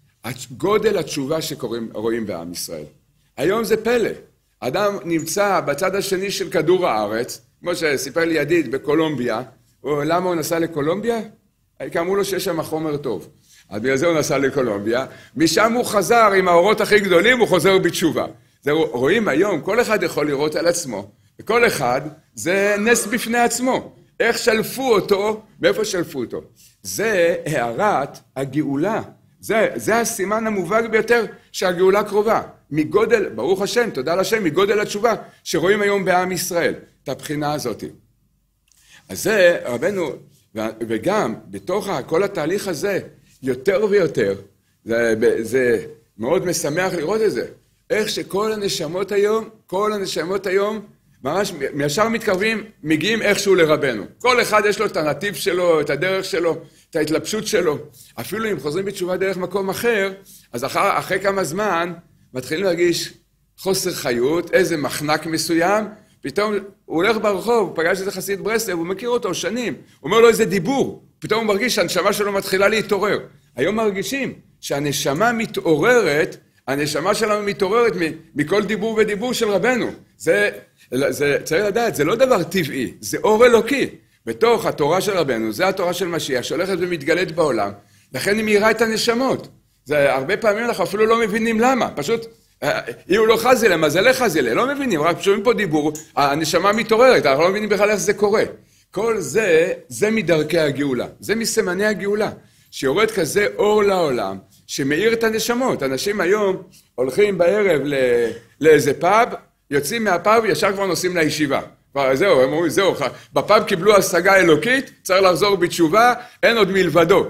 גודל התשובה שרואים בעם ישראל. היום זה פלא. אדם נמצא בצד השני של כדור הארץ, כמו שסיפר לי ידיד בקולומביה, למה הוא נסע לקולומביה? כי אמרו לו שיש שם חומר טוב. אז בגלל זה הוא נסע לקולומביה, משם הוא חזר עם האורות הכי גדולים, הוא חוזר בתשובה. זה רואים היום, כל אחד יכול לראות על עצמו, וכל אחד זה נס בפני עצמו. איך שלפו אותו, מאיפה שלפו אותו? זה הערת הגאולה. זה, זה הסימן המובהק ביותר שהגאולה קרובה. מגודל, ברוך השם, תודה לשם, מגודל התשובה שרואים היום בעם ישראל, את הבחינה הזאת. אז זה רבנו, וגם בתוך כל התהליך הזה, יותר ויותר, זה, זה מאוד משמח לראות את זה. איך שכל הנשמות היום, כל הנשמות היום, ממש מישר מתקרבים, מגיעים איכשהו לרבנו. כל אחד יש לו את הנתיב שלו, את הדרך שלו, את ההתלבשות שלו. אפילו אם חוזרים בתשובה דרך מקום אחר, אז אחר, אחרי כמה זמן מתחילים להרגיש חוסר חיות, איזה מחנק מסוים, פתאום הוא הולך ברחוב, הוא פגש איזה חסיד ברסלב, הוא מכיר אותו שנים, הוא אומר לו איזה דיבור, פתאום הוא מרגיש שהנשמה שלו מתחילה להתעורר. היום מרגישים שהנשמה מתעוררת, הנשמה שלנו מתעוררת מכל דיבור ודיבור של רבנו. זה, זה, צריך לדעת, זה לא דבר טבעי, זה אור אלוקי. בתוך התורה של רבנו, זה התורה של משיח, שהולכת ומתגלית בעולם, לכן היא מאירה את הנשמות. זה הרבה פעמים אנחנו אפילו לא מבינים למה, פשוט, אם הוא לא חזילה, מזלה חזילה, לא מבינים, רק שומעים פה דיבור, הנשמה מתעוררת, אנחנו לא מבינים בכלל איך זה קורה. כל זה, זה מדרכי הגאולה, זה מסמני הגאולה, שיורד כזה אור לעולם, שמאיר את הנשמות. אנשים היום הולכים בערב לאיזה פאב, יוצאים מהפאב, ישר כבר נוסעים לישיבה. זהו, הם אומרים, זהו, בפאב קיבלו השגה אלוקית, צריך לחזור בתשובה, אין עוד מלבדו.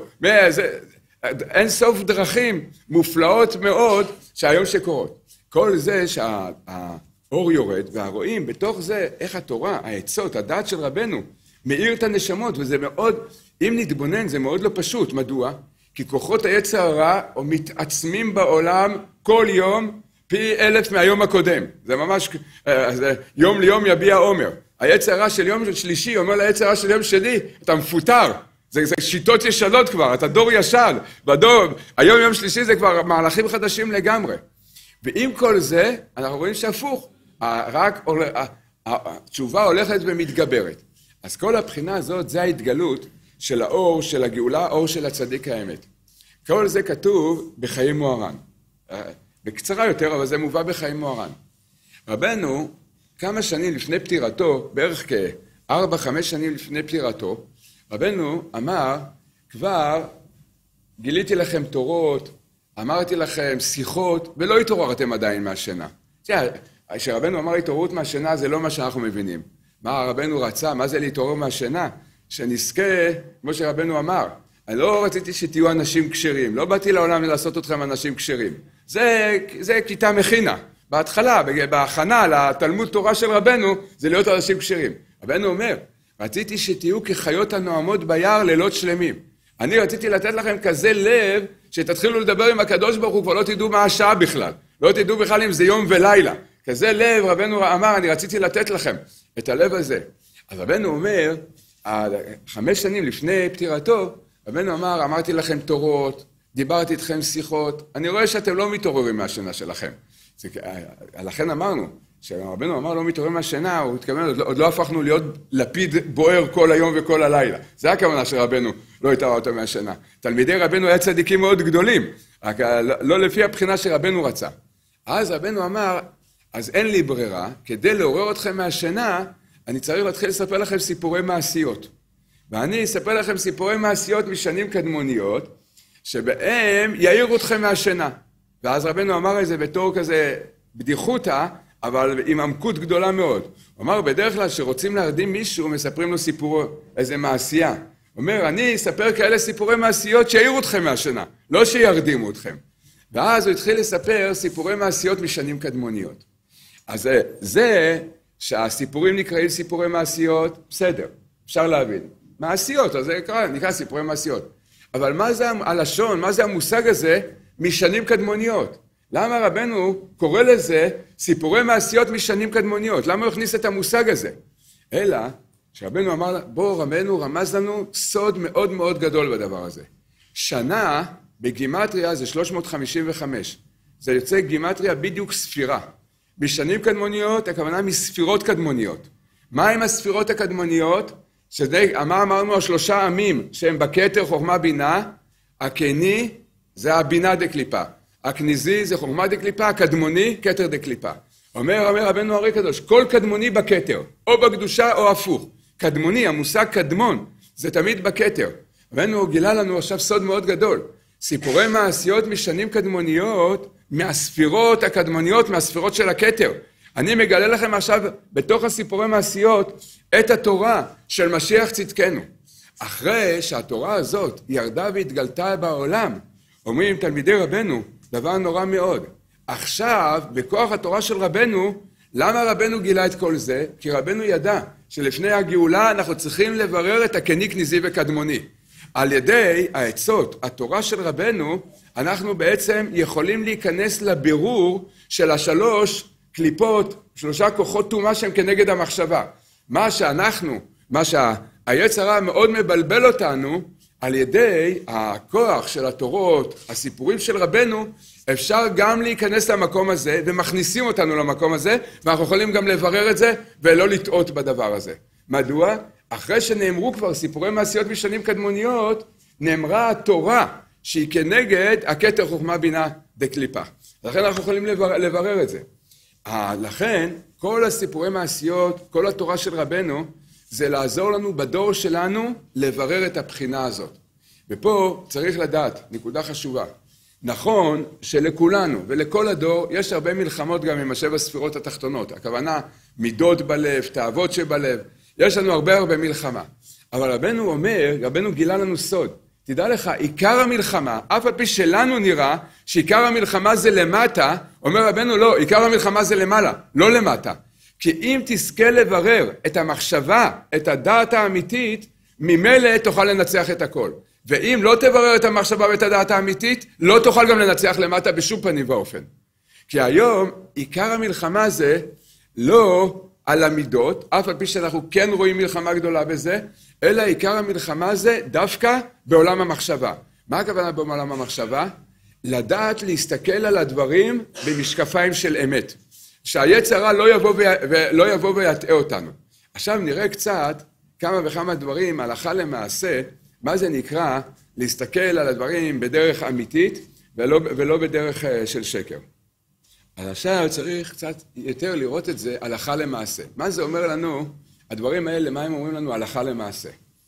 אין סוף דרכים מופלאות מאוד שהיום שקורות. כל זה שהאור יורד, והרואים בתוך זה איך התורה, העצות, הדעת של רבנו, מאיר את הנשמות, וזה מאוד, אם נתבונן, זה מאוד לא פשוט. מדוע? כי כוחות היצר הרע מתעצמים בעולם כל יום פי אלף מהיום הקודם. זה ממש, זה יום ליום יביע עומר. היצר הרע של יום שלישי אומר ליצר הרע של יום שני, אתה מפוטר. זה, זה שיטות ישנות כבר, אתה דור ישן. בדור, היום יום שלישי זה כבר מהלכים חדשים לגמרי. ועם כל זה, אנחנו רואים שהפוך. רק התשובה הולכת ומתגברת. אז כל הבחינה הזאת, זה ההתגלות של האור, של הגאולה, האור של הצדיק האמת. כל זה כתוב בחיי מוהר"ן. בקצרה יותר, אבל זה מובא בחיי מוהר"ן. רבנו, כמה שנים לפני פטירתו, בערך כארבע, חמש שנים לפני פטירתו, רבנו אמר, כבר גיליתי לכם תורות, אמרתי לכם שיחות, ולא התעוררתם עדיין מהשינה. כשרבנו אמר התעוררות מהשינה, זה לא מה שאנחנו מבינים. מה רבנו רצה, מה זה להתעורר מהשינה? שנזכה, כמו שרבנו אמר, אני לא רציתי שתהיו אנשים כשרים, לא באתי לעולם לעשות אתכם אנשים כשרים. זה, זה כיתה מכינה. בהתחלה, בהכנה לתלמוד תורה של רבנו, זה להיות אנשים כשרים. רבנו אומר, רציתי שתהיו כחיות הנועמות ביער לילות שלמים. אני רציתי לתת לכם כזה לב, שתתחילו לדבר עם הקדוש ברוך הוא, כבר לא תדעו מה השעה בכלל. לא תדעו בכלל אם זה יום ולילה. כזה לב, רבנו אמר, אני רציתי לתת לכם את הלב הזה. אז רבנו אומר, חמש שנים לפני פטירתו, רבנו אמר, אמרתי לכם תורות, דיברתי איתכם שיחות, אני רואה שאתם לא מתעוררים מהשינה שלכם. לכן אמרנו, כשרבנו אמר לא מתעוררים מהשינה, הוא התכוון, עוד לא, עוד לא הפכנו להיות לפיד בוער כל היום וכל הלילה. זה הכוונה של רבנו, לא התעורר אותו מהשינה. תלמידי רבנו היה צדיקים מאוד גדולים, רק לא לפי הבחינה שרבנו רצה. אז רבנו אמר, אז אין לי ברירה, כדי לעורר אתכם מהשינה, אני צריך להתחיל לספר לכם סיפורי מעשיות. ואני אספר לכם סיפורי מעשיות משנים קדמוניות, שבהם יעירו אתכם מהשינה. ואז רבנו אמר את זה בתור כזה בדיחותה, אבל עם עמקות גדולה מאוד. הוא אמר, בדרך כלל שרוצים להרדים מישהו, מספרים לו סיפור, איזה מעשייה. הוא אומר, אני אספר כאלה סיפורי מעשיות שיעירו אתכם מהשינה, לא שירדימו אתכם. ואז הוא התחיל לספר סיפורי מעשיות משנים קדמוניות. אז זה שהסיפורים נקראים סיפורי מעשיות, בסדר, אפשר להבין. מעשיות, אז זה נקרא, נקרא סיפורי מעשיות. אבל מה זה הלשון, מה זה המושג הזה משנים קדמוניות? למה רבנו קורא לזה סיפורי מעשיות משנים קדמוניות? למה הוא הכניס את המושג הזה? אלא שרבנו אמר, בוא רבנו רמז לנו סוד מאוד מאוד גדול בדבר הזה. שנה בגימטריה זה שלוש מאות חמישים וחמש. זה יוצא גימטריה בדיוק ספירה. בשנים קדמוניות הכוונה מספירות קדמוניות. מה עם הספירות הקדמוניות? שזה, מה אמרנו השלושה עמים שהם בכתר חוכמה בינה, הקני, זה הבינה דקליפה. הכניזי זה חוכמה דקליפה, הקדמוני, כתר דקליפה. אומר, אומר רבנו הרי קדוש, כל קדמוני בכתר, או בקדושה או הפוך. קדמוני, המושג קדמון, זה תמיד בכתר. רבנו גילה לנו עכשיו סוד מאוד גדול. סיפורי מעשיות משנים קדמוניות, מהספירות הקדמוניות, מהספירות של הכתר. אני מגלה לכם עכשיו, בתוך הסיפורי מעשיות, את התורה של משיח צדקנו. אחרי שהתורה הזאת ירדה והתגלתה בעולם, אומרים תלמידי רבנו, דבר נורא מאוד. עכשיו, בכוח התורה של רבנו, למה רבנו גילה את כל זה? כי רבנו ידע שלפני הגאולה אנחנו צריכים לברר את הכני, כניזי וקדמוני. על ידי העצות, התורה של רבנו, אנחנו בעצם יכולים להיכנס לבירור של השלוש קליפות, שלושה כוחות טומאה שהם כנגד המחשבה. מה שאנחנו, מה שהיצר הרע מאוד מבלבל אותנו, על ידי הכוח של התורות, הסיפורים של רבנו, אפשר גם להיכנס למקום הזה, ומכניסים אותנו למקום הזה, ואנחנו יכולים גם לברר את זה, ולא לטעות בדבר הזה. מדוע? אחרי שנאמרו כבר סיפורי מעשיות משנים קדמוניות, נאמרה התורה, שהיא כנגד הכתר חוכמה בינה דקליפה. לכן אנחנו יכולים לברר, לברר את זה. לכן, כל הסיפורי מעשיות, כל התורה של רבנו, זה לעזור לנו בדור שלנו לברר את הבחינה הזאת. ופה צריך לדעת, נקודה חשובה. נכון שלכולנו ולכל הדור יש הרבה מלחמות גם עם השבע ספירות התחתונות. הכוונה מידות בלב, תאוות שבלב. יש לנו הרבה הרבה מלחמה. אבל רבנו אומר, רבנו גילה לנו סוד. תדע לך, עיקר המלחמה, אף על פי שלנו נראה שעיקר המלחמה זה למטה, אומר רבנו לא, עיקר המלחמה זה למעלה, לא למטה. כי אם תזכה לברר את המחשבה, את הדעת האמיתית, ממילא תוכל לנצח את הכל. ואם לא תברר את המחשבה ואת הדעת האמיתית, לא תוכל גם לנצח למטה בשום פנים ואופן. כי היום עיקר המלחמה זה לא על המידות, אף על פי שאנחנו כן רואים מלחמה גדולה בזה, אלא עיקר המלחמה זה דווקא בעולם המחשבה. מה הכוונה בעולם המחשבה? לדעת להסתכל על הדברים במשקפיים של אמת. שהיצר הרע לא יבוא ולא יבוא ויטעה אותנו. עכשיו נראה קצת כמה וכמה דברים הלכה למעשה, מה זה נקרא להסתכל על הדברים בדרך אמיתית ולא, ולא בדרך של שקר. אז עכשיו צריך קצת יותר לראות את זה הלכה למעשה. מה זה אומר לנו, הדברים האלה, מה הם אומרים לנו הלכה למעשה?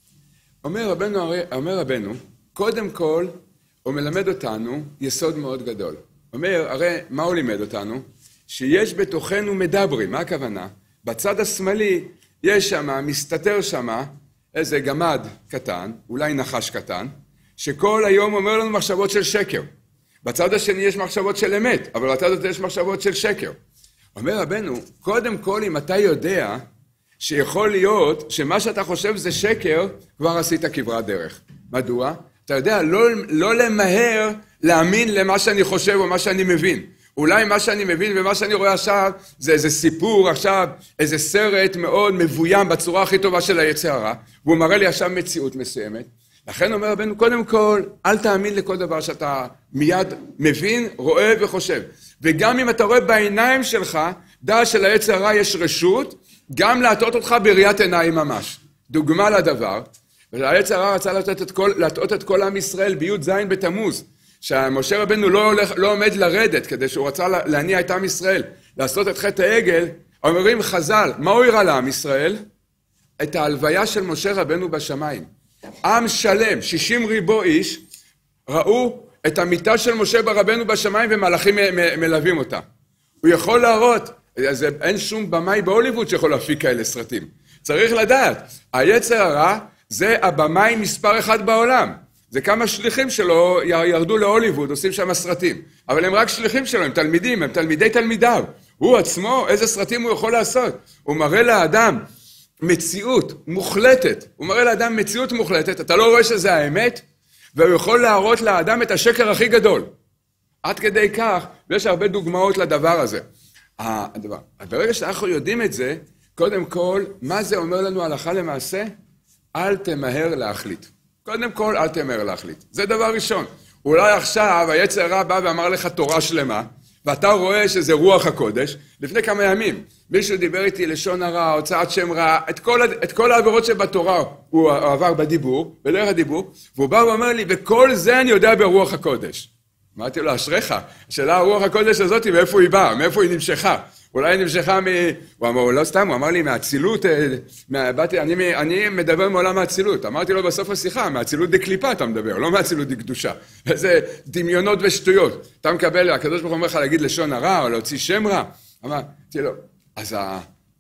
אומר רבנו, אומר רבנו, קודם כל הוא מלמד אותנו יסוד מאוד גדול. אומר, הרי מה הוא לימד אותנו? שיש בתוכנו מדברים, מה הכוונה? בצד השמאלי יש שם, מסתתר שם, איזה גמד קטן, אולי נחש קטן, שכל היום אומר לנו מחשבות של שקר. בצד השני יש מחשבות של אמת, אבל בצד הזה יש מחשבות של שקר. אומר רבנו, קודם כל אם אתה יודע שיכול להיות שמה שאתה חושב זה שקר, כבר עשית כברת דרך. מדוע? אתה יודע, לא, לא למהר להאמין למה שאני חושב או מה שאני מבין. אולי מה שאני מבין ומה שאני רואה עכשיו זה איזה סיפור עכשיו, איזה סרט מאוד מבוים בצורה הכי טובה של היצר הרע, והוא מראה לי עכשיו מציאות מסוימת. לכן אומר רבנו, קודם כל, אל תאמין לכל דבר שאתה מיד מבין, רואה וחושב. וגם אם אתה רואה בעיניים שלך, דע שליצר הרע יש רשות, גם להטעות אותך בראיית עיניים ממש. דוגמה לדבר, והיצר הרע רצה להטעות את כל, להטעות את כל עם ישראל בי' ז' בתמוז, שמשה רבנו לא, הולך, לא עומד לרדת, כדי שהוא רצה להניע את עם ישראל, לעשות את חטא העגל, אומרים חז"ל, מה הוא הראה לעם ישראל? את ההלוויה של משה רבנו בשמיים. עם שלם, שישים ריבו איש, ראו את המיטה של משה רבנו בשמיים ומלאכים מלווים אותה. הוא יכול להראות, אז אין שום במאי בהוליווד שיכול להפיק כאלה סרטים. צריך לדעת, היצר הרע זה הבמאי מספר אחד בעולם. זה כמה שליחים שלו ירדו להוליווד, עושים שם סרטים. אבל הם רק שליחים שלו, הם תלמידים, הם תלמידי תלמידיו. הוא עצמו, איזה סרטים הוא יכול לעשות? הוא מראה לאדם מציאות מוחלטת. הוא מראה לאדם מציאות מוחלטת, אתה לא רואה שזה האמת, והוא יכול להראות לאדם את השקר הכי גדול. עד כדי כך, ויש הרבה דוגמאות לדבר הזה. הדבר. ברגע שאנחנו יודעים את זה, קודם כל, מה זה אומר לנו הלכה למעשה? אל תמהר להחליט. קודם כל, אל תמהר להחליט. זה דבר ראשון. אולי עכשיו היצר הרע בא ואמר לך תורה שלמה, ואתה רואה שזה רוח הקודש. לפני כמה ימים, מישהו דיבר איתי לשון הרע, הוצאת שם רע, את כל, את כל העבירות שבתורה הוא עבר בדיבור, בדרך הדיבור, והוא בא ואומר לי, וכל זה אני יודע ברוח הקודש. אמרתי לו, אשריך, השאלה הרוח הקודש הזאת, מאיפה היא באה, מאיפה היא נמשכה? אולי היא נמשכה מ... הוא אמר, לא סתם, הוא אמר לי, מהצילות, מה... באתי, אני, אני מדבר מעולם מהצילות. אמרתי לו בסוף השיחה, מהצילות דקליפה אתה מדבר, לא מהצילות דקדושה. וזה דמיונות ושטויות. אתה מקבל, הקדוש ברוך הוא אומר לך להגיד לשון הרע, או להוציא שם רע. אמרתי לו, אז ה...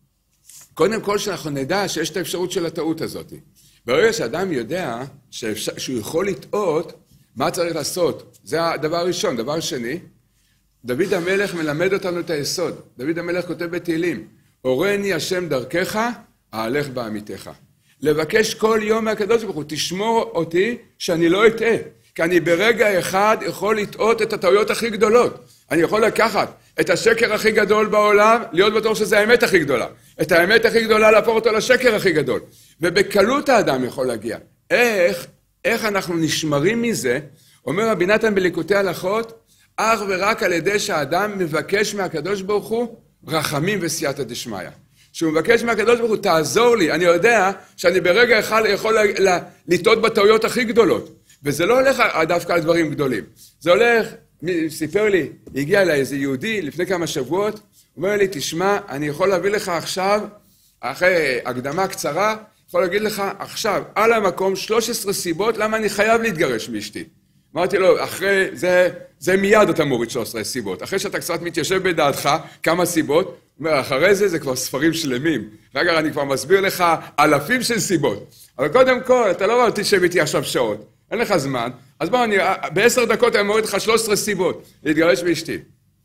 קודם כל שאנחנו נדע שיש את האפשרות של הטעות הזאת. ברגע שאדם יודע שאפשר, שהוא יכול לטעות, מה צריך לעשות? זה הדבר הראשון. דבר שני, דוד המלך מלמד אותנו את היסוד. דוד המלך כותב בתהילים, הורני השם דרכך, אהלך בעמיתך. לבקש כל יום מהקדוש ברוך הוא, תשמור אותי שאני לא אטעה. כי אני ברגע אחד יכול לטעות את הטעויות הכי גדולות. אני יכול לקחת את השקר הכי גדול בעולם, להיות בטוח שזה האמת הכי גדולה. את האמת הכי גדולה להפוך אותו לשקר הכי גדול. ובקלות האדם יכול להגיע. איך, איך אנחנו נשמרים מזה? אומר רבי נתן בליקוטי הלכות, אך ורק על ידי שהאדם מבקש מהקדוש ברוך הוא רחמים וסייעתא דשמיא. שהוא מבקש מהקדוש ברוך הוא, תעזור לי, אני יודע שאני ברגע אחד יכול לטעות בטעויות הכי גדולות. וזה לא הולך דווקא על דברים גדולים. זה הולך, סיפר לי, הגיע אליי איזה יהודי לפני כמה שבועות, הוא אומר לי, תשמע, אני יכול להביא לך עכשיו, אחרי הקדמה קצרה, יכול להגיד לך עכשיו, על המקום, שלוש עשרה סיבות למה אני חייב להתגרש מאשתי. אמרתי לו, אחרי זה, זה מיד אתה מוריד שלוש עשרה סיבות. אחרי שאתה קצת מתיישב בדעתך, כמה סיבות, הוא אומר, אחרי זה זה כבר ספרים שלמים. רגע, אני כבר מסביר לך אלפים של סיבות. אבל קודם כל, אתה לא ראיתי תשב איתי עכשיו שעות. אין לך זמן. אז בוא, אני, בעשר דקות אני מוריד לך שלוש עשרה סיבות להתגרש מאשתי.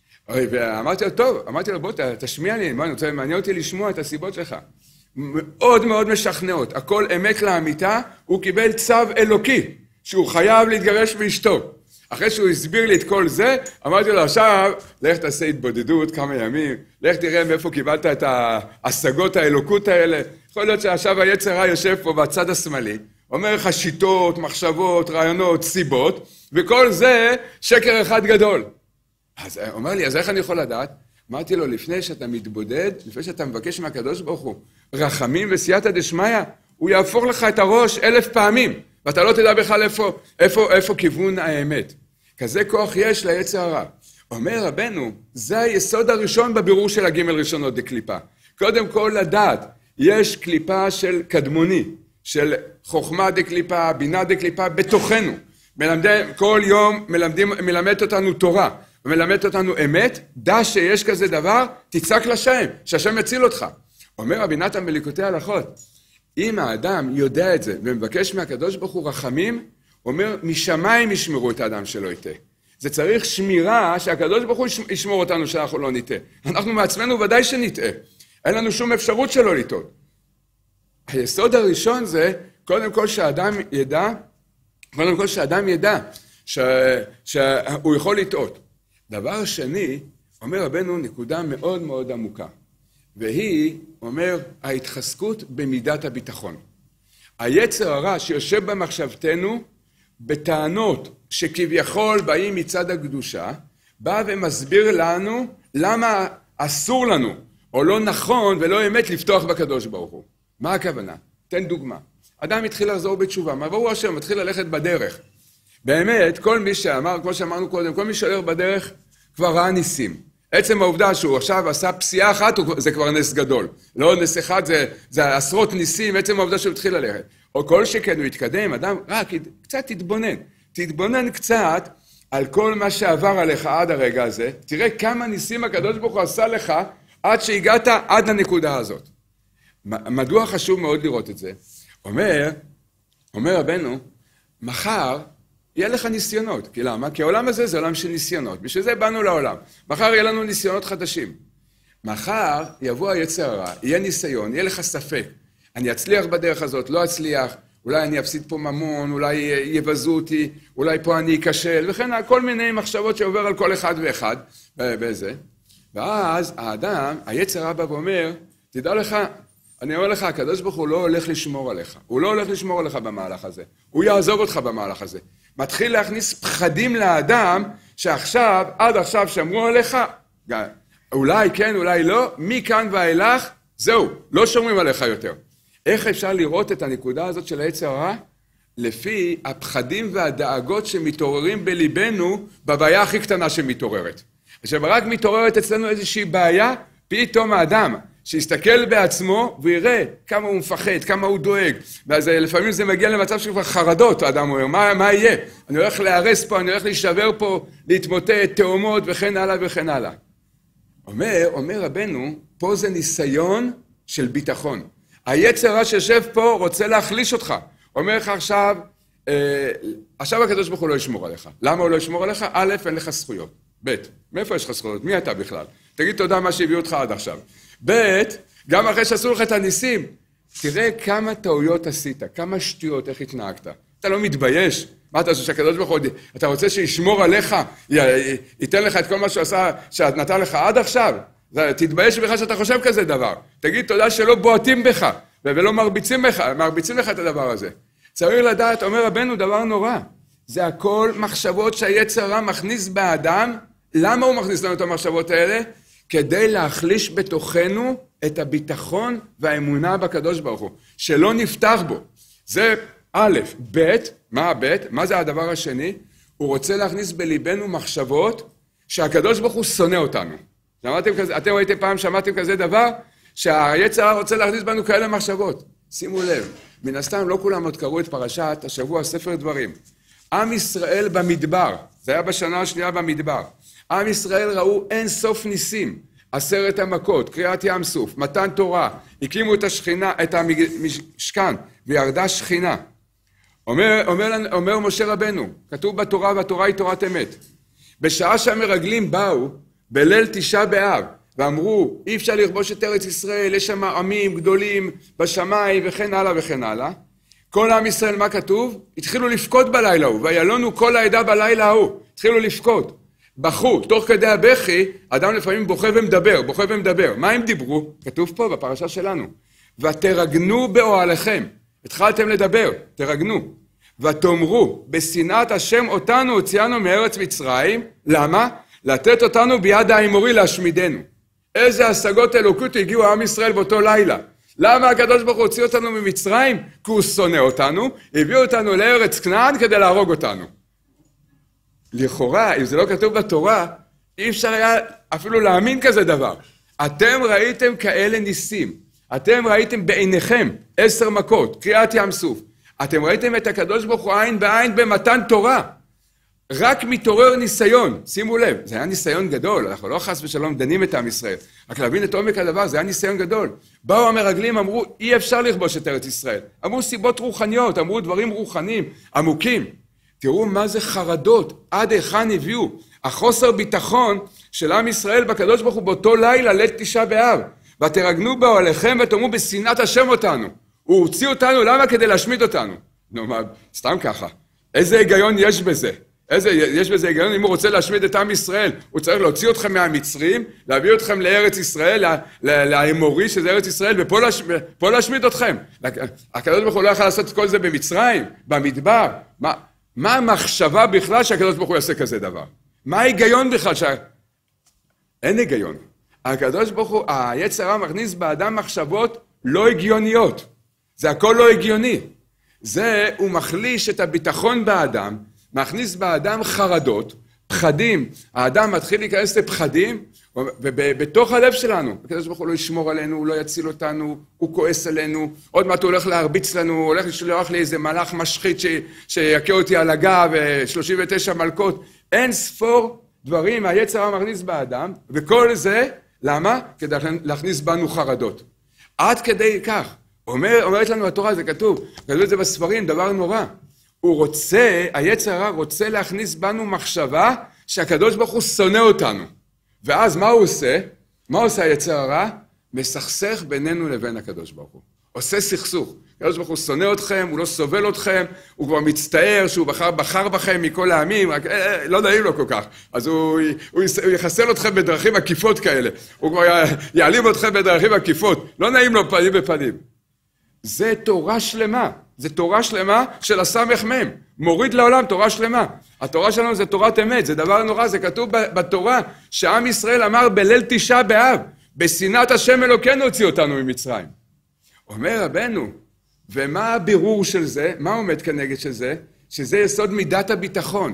ואמרתי לו, טוב, אמרתי לו, בוא, תשמיע לי, מה, אני רוצה, מעניין אותי לשמוע את הסיבות שלך. מאוד מאוד משכנעות. הכל אמת לאמיתה, הוא קיבל צו אלוקי, שהוא חייב להתגרש מאשתו. אחרי שהוא הסביר לי את כל זה, אמרתי לו, עכשיו, לך תעשה התבודדות כמה ימים, לך תראה מאיפה קיבלת את ההשגות האלוקות האלה. יכול להיות שעכשיו היצר הרע יושב פה בצד השמאלי, אומר לך שיטות, מחשבות, רעיונות, סיבות, וכל זה שקר אחד גדול. אז הוא אומר לי, אז איך אני יכול לדעת? אמרתי לו, לפני שאתה מתבודד, לפני שאתה מבקש מהקדוש ברוך הוא, רחמים וסייעתא דשמיא, הוא יהפוך לך את הראש אלף פעמים, ואתה לא תדע בכלל איפה, איפה, איפה כיוון האמת. כזה כוח יש ליצר הרע. אומר רבנו, זה היסוד הראשון בבירור של הגימל ראשונות דקליפה. קודם כל לדעת, יש קליפה של קדמוני, של חוכמה דקליפה, בינה דקליפה בתוכנו. מלמדי, כל יום מלמדים, מלמד אותנו תורה, ומלמד אותנו אמת, דע שיש כזה דבר, תצעק לשם, שהשם יציל אותך. אומר רבי נתן בליקוטי הלכות, אם האדם יודע את זה, ומבקש מהקדוש ברוך הוא רחמים, אומר, משמיים ישמרו את האדם שלא יטעה. זה צריך שמירה שהקדוש ברוך הוא ישמור אותנו שאנחנו לא נטעה. אנחנו מעצמנו ודאי שנטעה. אין לנו שום אפשרות שלא לטעות. היסוד הראשון זה, קודם כל שהאדם ידע, קודם כל שהאדם ידע ש... שהוא יכול לטעות. דבר שני, אומר רבנו נקודה מאוד מאוד עמוקה, והיא, אומר, ההתחזקות במידת הביטחון. היצר הרע שיושב במחשבתנו, בטענות שכביכול באים מצד הקדושה, בא ומסביר לנו למה אסור לנו, או לא נכון ולא אמת לפתוח בקדוש ברוך הוא. מה הכוונה? תן דוגמה. אדם התחיל לחזור בתשובה, מה ברור השם, מתחיל ללכת בדרך. באמת, כל מי שאמר, כמו שאמרנו קודם, כל מי שהולך בדרך כבר ראה ניסים. עצם העובדה שהוא עכשיו עשה פסיעה אחת, זה כבר נס גדול. לא נס אחד, זה, זה עשרות ניסים, עצם העובדה שהוא התחיל ללכת. או כל שכן הוא יתקדם, אדם, רק קצת תתבונן. תתבונן קצת על כל מה שעבר עליך עד הרגע הזה. תראה כמה ניסים הקדוש ברוך הוא עשה לך עד שהגעת עד הנקודה הזאת. מדוע חשוב מאוד לראות את זה? אומר, אומר רבנו, מחר יהיה לך ניסיונות. כי למה? כי העולם הזה זה עולם של ניסיונות. בשביל זה באנו לעולם. מחר יהיה לנו ניסיונות חדשים. מחר יבוא היצר הרע, יהיה ניסיון, יהיה לך ספק. אני אצליח בדרך הזאת, לא אצליח, אולי אני אפסיד פה ממון, אולי יבזו אותי, אולי פה אני אכשל, וכן כל מיני מחשבות שעובר על כל אחד ואחד בזה. ואז האדם, היצר הרע בא ואומר, תדע לך, אני אומר לך, הקדוש ברוך הוא לא הולך לשמור עליך. הוא לא הולך לשמור עליך במהלך הזה. הוא יעזוב אותך במהלך הזה. מתחיל להכניס פחדים לאדם, שעכשיו, עד עכשיו שמרו עליך, אולי כן, אולי לא, מכאן ואילך, זהו, לא שומרים עליך יותר. איך אפשר לראות את הנקודה הזאת של היצר הרע? לפי הפחדים והדאגות שמתעוררים בליבנו בבעיה הכי קטנה שמתעוררת. עכשיו, רק מתעוררת אצלנו איזושהי בעיה, פתאום האדם שיסתכל בעצמו ויראה כמה הוא מפחד, כמה הוא דואג. ואז לפעמים זה מגיע למצב שכבר חרדות, האדם אומר, מה, מה יהיה? אני הולך להרס פה, אני הולך להישבר פה, להתמוטט, תאומות וכן הלאה וכן הלאה. אומר, אומר רבנו, פה זה ניסיון של ביטחון. היצר הרע שיושב פה רוצה להחליש אותך. אומר לך עכשיו, אה, עכשיו הקדוש ברוך הוא לא ישמור עליך. למה הוא לא ישמור עליך? א', אין לך זכויות. ב', מאיפה יש לך זכויות? מי אתה בכלל? תגיד תודה מה שהביאו אותך עד עכשיו. ב', גם אחרי שעשו לך את הניסים, תראה כמה טעויות עשית, כמה שטויות, איך התנהגת. אתה לא מתבייש? מה אתה חושב שהקדוש ברוך הוא, אתה רוצה שישמור עליך, ייתן לך את כל מה שהוא עשה, שנתן לך עד עכשיו? תתבייש בכלל שאתה חושב כזה דבר. תגיד תודה שלא בועטים בך, ולא מרביצים בך, מרביצים לך את הדבר הזה. צריך לדעת, אומר רבנו, דבר נורא. זה הכל מחשבות שהיצר הרע מכניס באדם. למה הוא מכניס לנו את המחשבות האלה? כדי להחליש בתוכנו את הביטחון והאמונה בקדוש ברוך הוא, שלא נפתח בו. זה א', ב', מה ב', מה זה הדבר השני? הוא רוצה להכניס בליבנו מחשבות שהקדוש ברוך הוא שונא אותנו. שמעתם כזה, אתם ראיתם פעם, שמעתם כזה דבר? שהיצר הרע רוצה להכניס בנו כאלה מחשבות. שימו לב, מן הסתם לא כולם עוד קראו את פרשת השבוע ספר דברים. עם ישראל במדבר, זה היה בשנה השנייה במדבר. עם ישראל ראו אין סוף ניסים, עשרת המכות, קריאת ים סוף, מתן תורה, הקימו את השכינה, את המשכן, וירדה שכינה. אומר, אומר, אומר משה רבנו, כתוב בתורה, והתורה היא תורת אמת. בשעה שהמרגלים באו, בליל תשעה באב, ואמרו, אי אפשר לכבוש את ארץ ישראל, יש שם עמים גדולים בשמיים וכן הלאה וכן הלאה. כל עם ישראל, מה כתוב? התחילו לפקוד בלילה ההוא, וילונו כל העדה בלילה ההוא, התחילו לפקוד. בכו, תוך כדי הבכי, אדם לפעמים בוכה ומדבר, בוכה ומדבר. מה הם דיברו? כתוב פה בפרשה שלנו. ותרגנו באוהליכם. התחלתם לדבר, תרגנו. ותאמרו, בשנאת השם אותנו הוציאנו מארץ מצרים. למה? לתת אותנו ביד האמורי להשמידנו. איזה השגות אלוקות הגיעו עם ישראל באותו לילה. למה הקדוש ברוך הוא הוציא אותנו ממצרים? כי הוא שונא אותנו, הביא אותנו לארץ כנען כדי להרוג אותנו. לכאורה, אם זה לא כתוב בתורה, אי אפשר היה אפילו להאמין כזה דבר. אתם ראיתם כאלה ניסים. אתם ראיתם בעיניכם עשר מכות, קריאת ים סוף. אתם ראיתם את הקדוש ברוך הוא עין בעין במתן תורה. רק מתעורר ניסיון, שימו לב, זה היה ניסיון גדול, אנחנו לא חס ושלום דנים את עם ישראל, רק להבין את עומק הדבר, זה היה ניסיון גדול. באו המרגלים, אמרו, אי אפשר לכבוש את ארץ ישראל. אמרו סיבות רוחניות, אמרו דברים רוחניים, עמוקים. תראו מה זה חרדות, עד היכן הביאו. החוסר ביטחון של עם ישראל בקדוש ברוך הוא באותו לילה, ליל תשעה באב. ותרגנו באוהליכם ותאמרו בשנאת השם אותנו. הוא הוציא אותנו, למה? כדי להשמיד אותנו. נו, מה, סתם ככה. איזה היגיון יש בזה? איזה, יש בזה היגיון, אם הוא רוצה להשמיד את עם ישראל, הוא צריך להוציא אתכם מהמצרים, להביא אתכם לארץ ישראל, לאמורי שזה ארץ ישראל, ופה להשמיד, פה להשמיד אתכם. הקדוש ברוך הוא לא יכול לעשות את כל זה במצרים, במדבר. מה, מה המחשבה בכלל שהקדוש ברוך הוא יעשה כזה דבר? מה ההיגיון בכלל? ש... אין היגיון. הקדוש ברוך הוא, היצר הרע מכניס באדם מחשבות לא הגיוניות. זה הכל לא הגיוני. זה, הוא מחליש את הביטחון באדם, מכניס באדם חרדות, פחדים. האדם מתחיל להיכנס לפחדים, ובתוך הלב שלנו, הקדוש ברוך הוא לא ישמור עלינו, הוא לא יציל אותנו, הוא כועס עלינו, עוד מעט הוא הולך להרביץ לנו, הוא הולך לשלוח לי איזה מלאך משחית ש... שיקה אותי על הגב, שלושים ותשע מלכות. אין ספור דברים, היצר הרע מכניס באדם, וכל זה, למה? כדי להכניס בנו חרדות. עד כדי כך, אומר, אומרת לנו התורה, זה כתוב, כתוב את זה בספרים, דבר נורא. הוא רוצה, היצר הרע רוצה להכניס בנו מחשבה שהקדוש ברוך הוא שונא אותנו. ואז מה הוא עושה? מה עושה היצר הרע? מסכסך בינינו לבין הקדוש ברוך הוא. עושה סכסוך. הקדוש ברוך הוא שונא אתכם, הוא לא סובל אתכם, הוא כבר מצטער שהוא בחר, בחר בכם מכל העמים, רק אה, לא נעים לו כל כך. אז הוא, הוא, הוא יחסל אתכם בדרכים עקיפות כאלה. הוא כבר יעלים אתכם בדרכים עקיפות. לא נעים לו פנים בפנים. זה תורה שלמה. זה תורה שלמה של הסמך מם. מוריד לעולם תורה שלמה. התורה שלנו זה תורת אמת. זה דבר נורא. זה כתוב בתורה שעם ישראל אמר בליל תשעה באב. בשנאת השם אלוקינו הוציא אותנו ממצרים. אומר רבנו, ומה הבירור של זה? מה עומד כנגד של זה? שזה יסוד מידת הביטחון.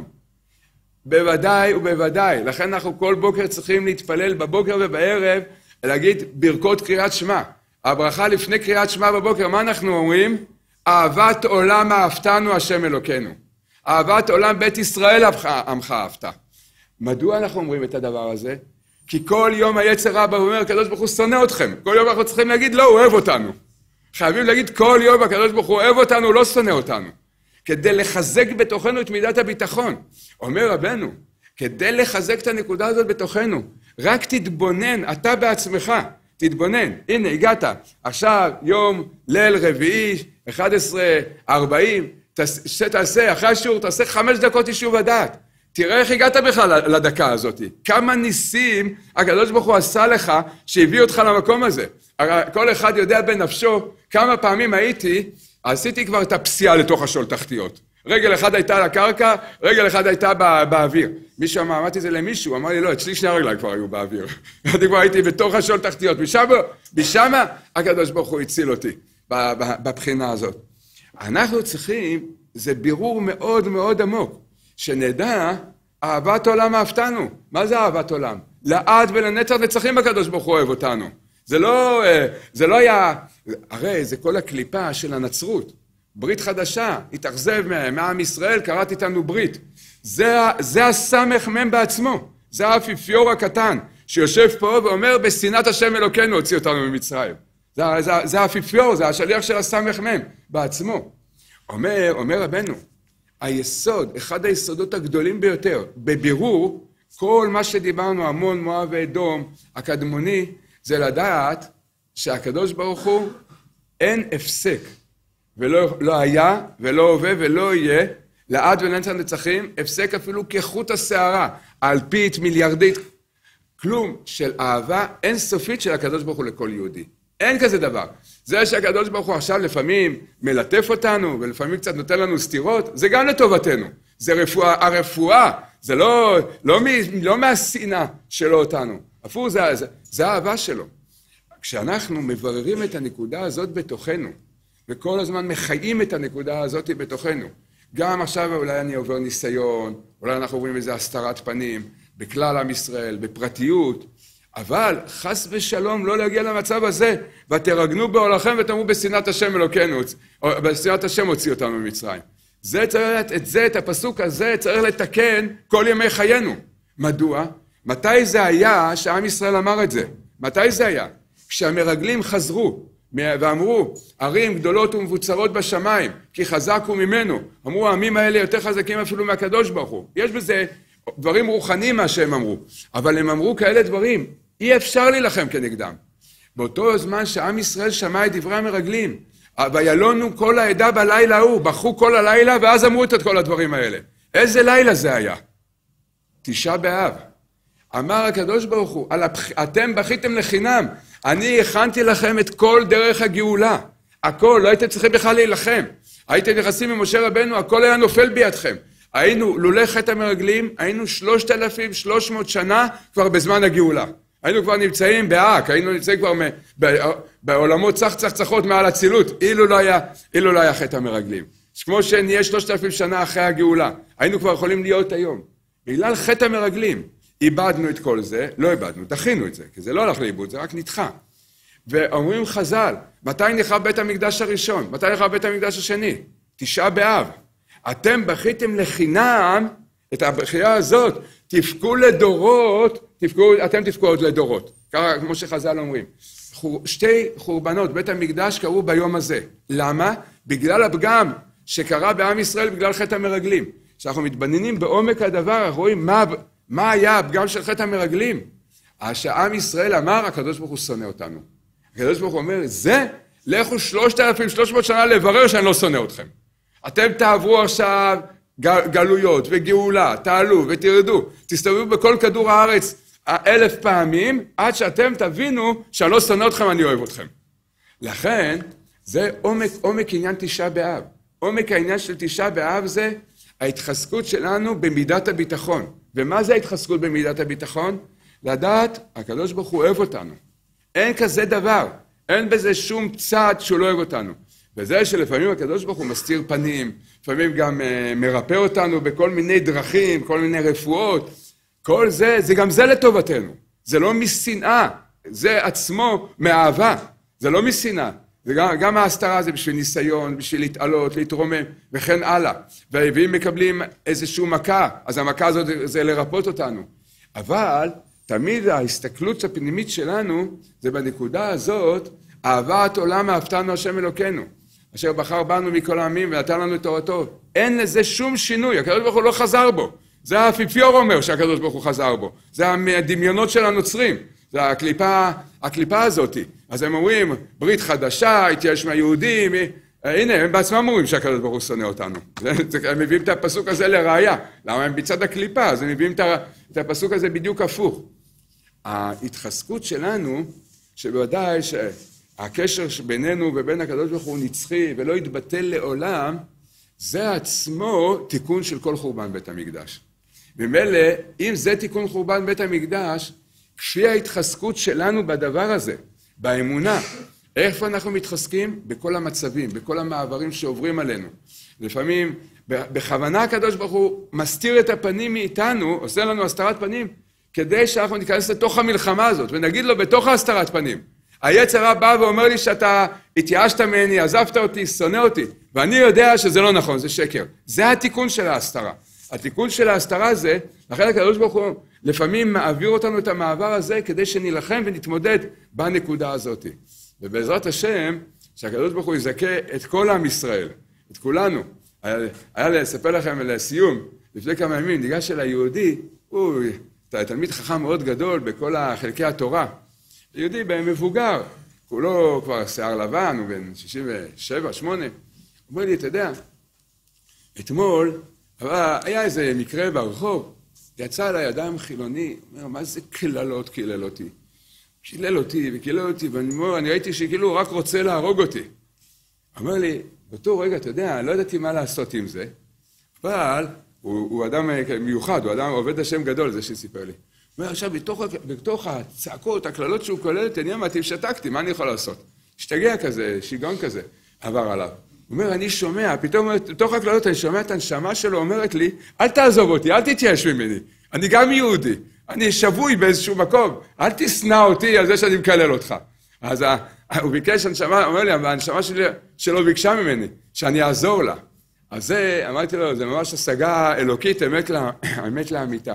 בוודאי ובוודאי. לכן אנחנו כל בוקר צריכים להתפלל בבוקר ובערב, להגיד ברכות קריאת שמע. הברכה לפני קריאת שמע בבוקר, מה אנחנו אומרים? אהבת עולם אהבתנו השם אלוקינו. אהבת עולם בית ישראל עמך אהבת. מדוע אנחנו אומרים את הדבר הזה? כי כל יום היצר רע בא ואומר, הקדוש ברוך הוא שונא אתכם. כל יום אנחנו צריכים להגיד, לא, הוא אוהב אותנו. חייבים להגיד, כל יום הקדוש ברוך הוא אוהב אותנו, הוא לא שונא אותנו. כדי לחזק בתוכנו את מידת הביטחון. אומר רבנו, כדי לחזק את הנקודה הזאת בתוכנו, רק תתבונן, אתה בעצמך, תתבונן. הנה, הגעת. עכשיו, יום, ליל רביעי, אחת עשרה ארבעים, תעשה, אחרי השיעור, תעשה חמש דקות יישוב הדעת. תראה איך הגעת בכלל לדקה הזאת. כמה ניסים הקדוש ברוך הוא עשה לך שהביא אותך למקום הזה. כל אחד יודע בנפשו כמה פעמים הייתי, עשיתי כבר את הפסיעה לתוך השול תחתיות. רגל אחד הייתה על הקרקע, רגל אחד הייתה בא, באוויר. מישהו אמר, אמרתי זה למישהו, אמר לי לא, אצלי שני הרגליים כבר היו באוויר. אני כבר הייתי בתוך השול תחתיות. משם, משם הקדוש ברוך הוא הציל אותי בבחינה הזאת. אנחנו צריכים, זה בירור מאוד מאוד עמוק. שנדע, אהבת עולם אהבתנו. מה זה אהבת עולם? לעד ולנצח נצחים הקדוש ברוך הוא אוהב אותנו. זה לא, זה לא היה, הרי זה כל הקליפה של הנצרות. ברית חדשה, התאכזב מעם ישראל, קראת איתנו ברית. זה, זה הסמך מם בעצמו. זה האפיפיור הקטן, שיושב פה ואומר, בשנאת השם אלוקינו הוציא אותנו ממצרים. זה, זה, זה האפיפיור, זה השליח של הסמך מם בעצמו. אומר, אומר רבנו, היסוד, אחד היסודות הגדולים ביותר, בבירור, כל מה שדיברנו, עמון, מואב ואדום, הקדמוני, זה לדעת שהקדוש ברוך הוא אין הפסק, ולא לא היה, ולא הווה, ולא יהיה, לעד ולנצח נצחים, הפסק אפילו כחוט השערה, אלפית, מיליארדית, כלום של אהבה אינסופית של הקדוש ברוך הוא לכל יהודי. אין כזה דבר. זה שהקדוש ברוך הוא עכשיו לפעמים מלטף אותנו, ולפעמים קצת נותן לנו סתירות, זה גם לטובתנו. זה רפואה, הרפואה, זה לא, לא, לא מהשנאה שלו אותנו. אפילו זה, זה, זה האהבה שלו. כשאנחנו מבררים את הנקודה הזאת בתוכנו, וכל הזמן מחיים את הנקודה הזאת בתוכנו, גם עכשיו אולי אני עובר ניסיון, אולי אנחנו עוברים איזה הסתרת פנים, בכלל עם ישראל, בפרטיות, אבל חס ושלום לא להגיע למצב הזה, ותרגנו בעולכם ותאמרו בשנאת השם אלוקינו, או בשנאת השם הוציא אותנו ממצרים. זה צריך, את זה, את הפסוק הזה צריך לתקן כל ימי חיינו. מדוע? מתי זה היה שעם ישראל אמר את זה? מתי זה היה? כשהמרגלים חזרו ואמרו, ערים גדולות ומבוצרות בשמיים, כי חזק הוא ממנו. אמרו, העמים האלה יותר חזקים אפילו מהקדוש ברוך הוא. יש בזה דברים רוחניים מה שהם אמרו, אבל הם אמרו כאלה דברים, אי אפשר להילחם כנגדם. באותו זמן שעם ישראל שמע את דברי המרגלים, וילונו כל העדה בלילה ההוא, בכו כל הלילה, ואז אמרו את כל הדברים האלה. איזה לילה זה היה? תשעה באב. אמר הקדוש ברוך הוא, הבח... אתם בכיתם לחינם, אני הכנתי לכם את כל דרך הגאולה. הכל, לא הייתם צריכים בכלל להילחם. הייתם נכנסים ממשה רבנו, הכל היה נופל בידכם. היינו, לולא חטא המרגלים, היינו שלושת אלפים ושלוש מאות שנה כבר בזמן הגאולה. היינו כבר נמצאים באק, היינו נמצאים כבר בעולמות צח צח צחות מעל הצילות, אילו לא היה, אילו לא היה חטא המרגלים. כמו שנהיה שלושת אלפים שנה אחרי הגאולה, היינו כבר יכולים להיות היום. בגלל חטא המרגלים, איבדנו את כל זה, לא איבדנו, דחינו את זה, כי זה לא הלך לאיבוד, זה רק נדחה. ואומרים חז"ל, מתי נחרב בית המקדש הראשון? מתי נחרב בית המקדש השני? תשעה באב. אתם בכיתם לחינם, את הבחייה הזאת, תפקו לדורות, תפקו, אתם תפקו עוד לדורות, ככה, כמו שחז"ל אומרים. שתי חורבנות בית המקדש קרו ביום הזה. למה? בגלל הפגם שקרה בעם ישראל בגלל חטא המרגלים. כשאנחנו מתבוננים בעומק הדבר, אנחנו רואים מה, מה היה הפגם של חטא המרגלים. שעם ישראל אמר, הקדוש ברוך הוא שונא אותנו. הקדוש ברוך הוא אומר, זה, לכו שלושת אלפים ושלוש מאות שנה לברר שאני לא שונא אתכם. אתם תעברו עכשיו גלויות וגאולה, תעלו ותרדו, תסתובבו בכל כדור הארץ אלף פעמים, עד שאתם תבינו שאני לא שונא אתכם, אני אוהב אתכם. לכן, זה עומק, עומק עניין תשעה באב. עומק העניין של תשעה באב זה ההתחזקות שלנו במידת הביטחון. ומה זה ההתחזקות במידת הביטחון? לדעת, הקדוש ברוך הוא אוהב אותנו. אין כזה דבר, אין בזה שום צעד שהוא לא אוהב אותנו. וזה שלפעמים הקדוש ברוך הוא מסתיר פנים, לפעמים גם uh, מרפא אותנו בכל מיני דרכים, כל מיני רפואות, כל זה, זה גם זה לטובתנו. זה לא משנאה, זה עצמו מאהבה, זה לא משנאה. וגם גם ההסתרה זה בשביל ניסיון, בשביל להתעלות, להתרומם, וכן הלאה. ואם מקבלים איזשהו מכה, אז המכה הזאת זה לרפות אותנו. אבל תמיד ההסתכלות הפנימית שלנו, זה בנקודה הזאת, אהבת עולם אהבתנו השם אלוקינו, אשר בחר בנו מכל העמים ונתן לנו את תורתו. אין לזה שום שינוי, הקדוש ברוך הוא לא חזר בו. זה האפיפיור אומר שהקדוש ברוך הוא חזר בו. זה הדמיונות של הנוצרים. זה הקליפה, הקליפה הזאת. אז הם אומרים, ברית חדשה, התייאש מהיהודים. הנה, הם בעצמם אומרים שהקדוש ברוך הוא שונא אותנו. הם מביאים את הפסוק הזה לראיה. למה הם בצד הקליפה? אז הם מביאים את הפסוק הזה בדיוק הפוך. ההתחזקות שלנו, שבוודאי שהקשר בינינו ובין הקדוש ברוך הוא נצחי ולא יתבטל לעולם, זה עצמו תיקון של כל חורבן בית המקדש. ממילא, אם זה תיקון חורבן בית המקדש, כשהיא ההתחזקות שלנו בדבר הזה, באמונה, איפה אנחנו מתחזקים? בכל המצבים, בכל המעברים שעוברים עלינו. לפעמים, בכוונה הקדוש ברוך הוא מסתיר את הפנים מאיתנו, עושה לנו הסתרת פנים, כדי שאנחנו ניכנס לתוך המלחמה הזאת, ונגיד לו בתוך ההסתרת פנים, היצר הרע בא ואומר לי שאתה התייאשת ממני, עזבת אותי, שונא אותי, ואני יודע שזה לא נכון, זה שקר. זה התיקון של ההסתרה. התיקון של ההסתרה זה, לכן הקדוש ברוך הוא לפעמים מעביר אותנו את המעבר הזה, כדי שנלחם ונתמודד בנקודה הזאת. ובעזרת השם, שהקדוש ברוך הוא יזכה את כל עם ישראל, את כולנו. היה, היה לספר לכם לסיום, לפני כמה ימים, ניגש אל היהודי, הוא תלמיד חכם מאוד גדול בכל חלקי התורה. יהודי מבוגר, כולו כבר שיער לבן, הוא בן שישים ושבע, שמונה. הוא אומר לי, אתה יודע, אתמול, אבל היה איזה מקרה ברחוב, יצא אליי אדם חילוני, אומר, מה זה כללות קילל אותי? קילל אותי וקילל אותי, ואני אומר, אני ראיתי שכאילו הוא רק רוצה להרוג אותי. אומר לי, באותו רגע, אתה יודע, אני לא ידעתי מה לעשות עם זה, אבל הוא, הוא אדם מיוחד, הוא אדם עובד השם גדול, זה שסיפר לי. הוא אומר, עכשיו, בתוך, בתוך הצעקות, הכללות שהוא כולל, אני אמרתי, שתקתי, מה אני יכול לעשות? השתגע כזה, שיגעון כזה, עבר עליו. הוא אומר, אני שומע, פתאום בתוך הכללות אני שומע את הנשמה שלו, אומרת לי, אל תעזוב אותי, אל תתייאש ממני, אני גם יהודי, אני שבוי באיזשהו מקום, אל תשנא אותי על זה שאני מקלל אותך. אז הוא ביקש, הנשמה, אומר לי, הנשמה שלי, שלו ביקשה ממני, שאני אעזור לה. אז זה, אמרתי לו, זה ממש השגה אלוקית, אמת, לה, אמת לאמיתה.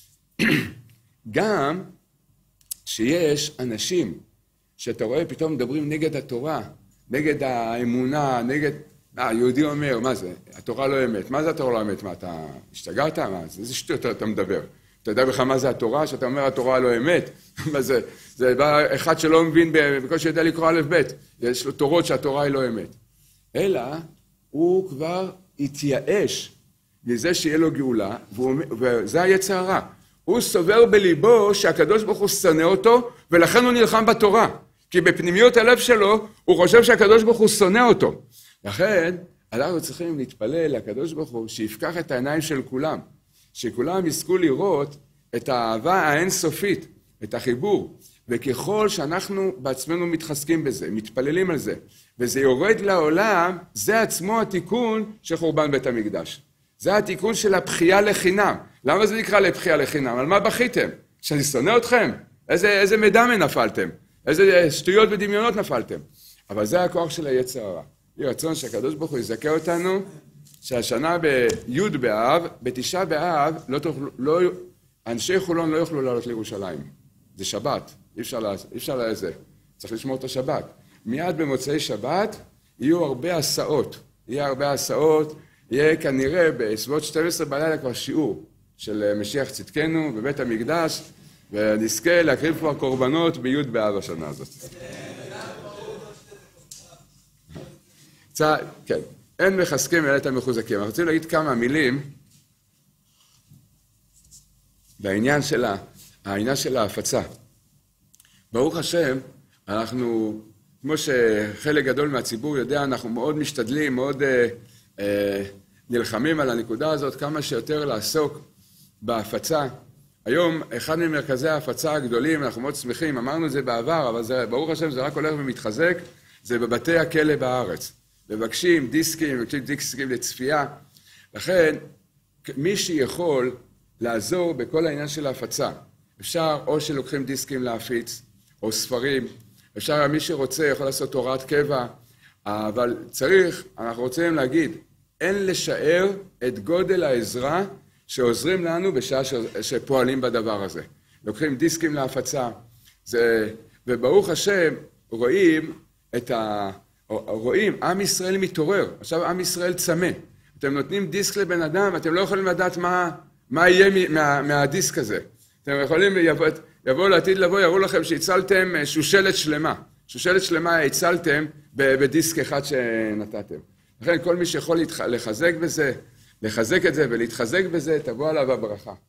גם שיש אנשים שאתה רואה פתאום מדברים נגד התורה, נגד האמונה, נגד... אה, היהודי אומר, מה זה? התורה לא אמת. מה זה התורה לא אמת? מה, אתה השתגעת? מה זה? איזה שטויות אתה מדבר? אתה יודע בכלל מה זה התורה? שאתה אומר התורה לא אמת? מה זה? זה בא אחד שלא מבין, בקושי יודע לקרוא א' ב', יש לו תורות שהתורה היא לא אמת. אלא הוא כבר התייאש מזה שיהיה לו גאולה, וזה היצר הרע. הוא סובר בליבו שהקדוש ברוך הוא שונא אותו, ולכן הוא נלחם בתורה. כי בפנימיות הלב שלו, הוא חושב שהקדוש ברוך הוא שונא אותו. לכן, אנחנו צריכים להתפלל לקדוש ברוך הוא, שיפקח את העיניים של כולם. שכולם יזכו לראות את האהבה האינסופית, את החיבור. וככל שאנחנו בעצמנו מתחזקים בזה, מתפללים על זה, וזה יורד לעולם, זה עצמו התיקון של חורבן בית המקדש. זה התיקון של הבכייה לחינם. למה זה נקרא לבכייה לחינם? על מה בכיתם? שאני שונא אתכם? איזה, איזה מדמה נפלתם? איזה שטויות ודמיונות נפלתם? אבל זה הכוח של היצר הרע. יהי רצון שהקדוש ברוך הוא יזכה אותנו, שהשנה בי' באב, בתשעה באב, לא תוכלו, לא, אנשי חולון לא יוכלו לעלות לירושלים. זה שבת, אי אפשר, לה, אי אפשר לזה. צריך לשמור את השבת. מיד במוצאי שבת יהיו הרבה הסעות. יהיה הרבה הסעות, יהיה כנראה בסביבות שתים עשרה בלילה כבר שיעור של משיח צדקנו בבית המקדש, ונזכה להקריב כבר קורבנות בי' באב השנה הזאת. צע, כן, אין מחזקים אלא את המחוזקים. אנחנו רוצים להגיד כמה מילים בעניין של, העניין של ההפצה. ברוך השם, אנחנו, כמו שחלק גדול מהציבור יודע, אנחנו מאוד משתדלים, מאוד אה, אה, נלחמים על הנקודה הזאת, כמה שיותר לעסוק בהפצה. היום, אחד ממרכזי ההפצה הגדולים, אנחנו מאוד שמחים, אמרנו את זה בעבר, אבל זה, ברוך השם, זה רק הולך ומתחזק, זה בבתי הכלא בארץ. מבקשים דיסקים, מבקשים דיסקים לצפייה. לכן, מי שיכול לעזור בכל העניין של ההפצה, אפשר או שלוקחים דיסקים להפיץ, או ספרים, אפשר מי שרוצה יכול לעשות הוראת קבע, אבל צריך, אנחנו רוצים להגיד, אין לשער את גודל העזרה שעוזרים לנו בשעה שפועלים בדבר הזה. לוקחים דיסקים להפצה, זה, וברוך השם רואים את ה... רואים, עם ישראל מתעורר, עכשיו עם ישראל צמא. אתם נותנים דיסק לבן אדם, אתם לא יכולים לדעת מה, מה יהיה מה, מהדיסק הזה. אתם יכולים, יבוא, יבואו לעתיד לבוא, יראו לכם שהצלתם שושלת שלמה. שושלת שלמה הצלתם בדיסק אחד שנתתם. לכן כל מי שיכול לחזק בזה, לחזק את זה ולהתחזק בזה, תבוא עליו הברכה.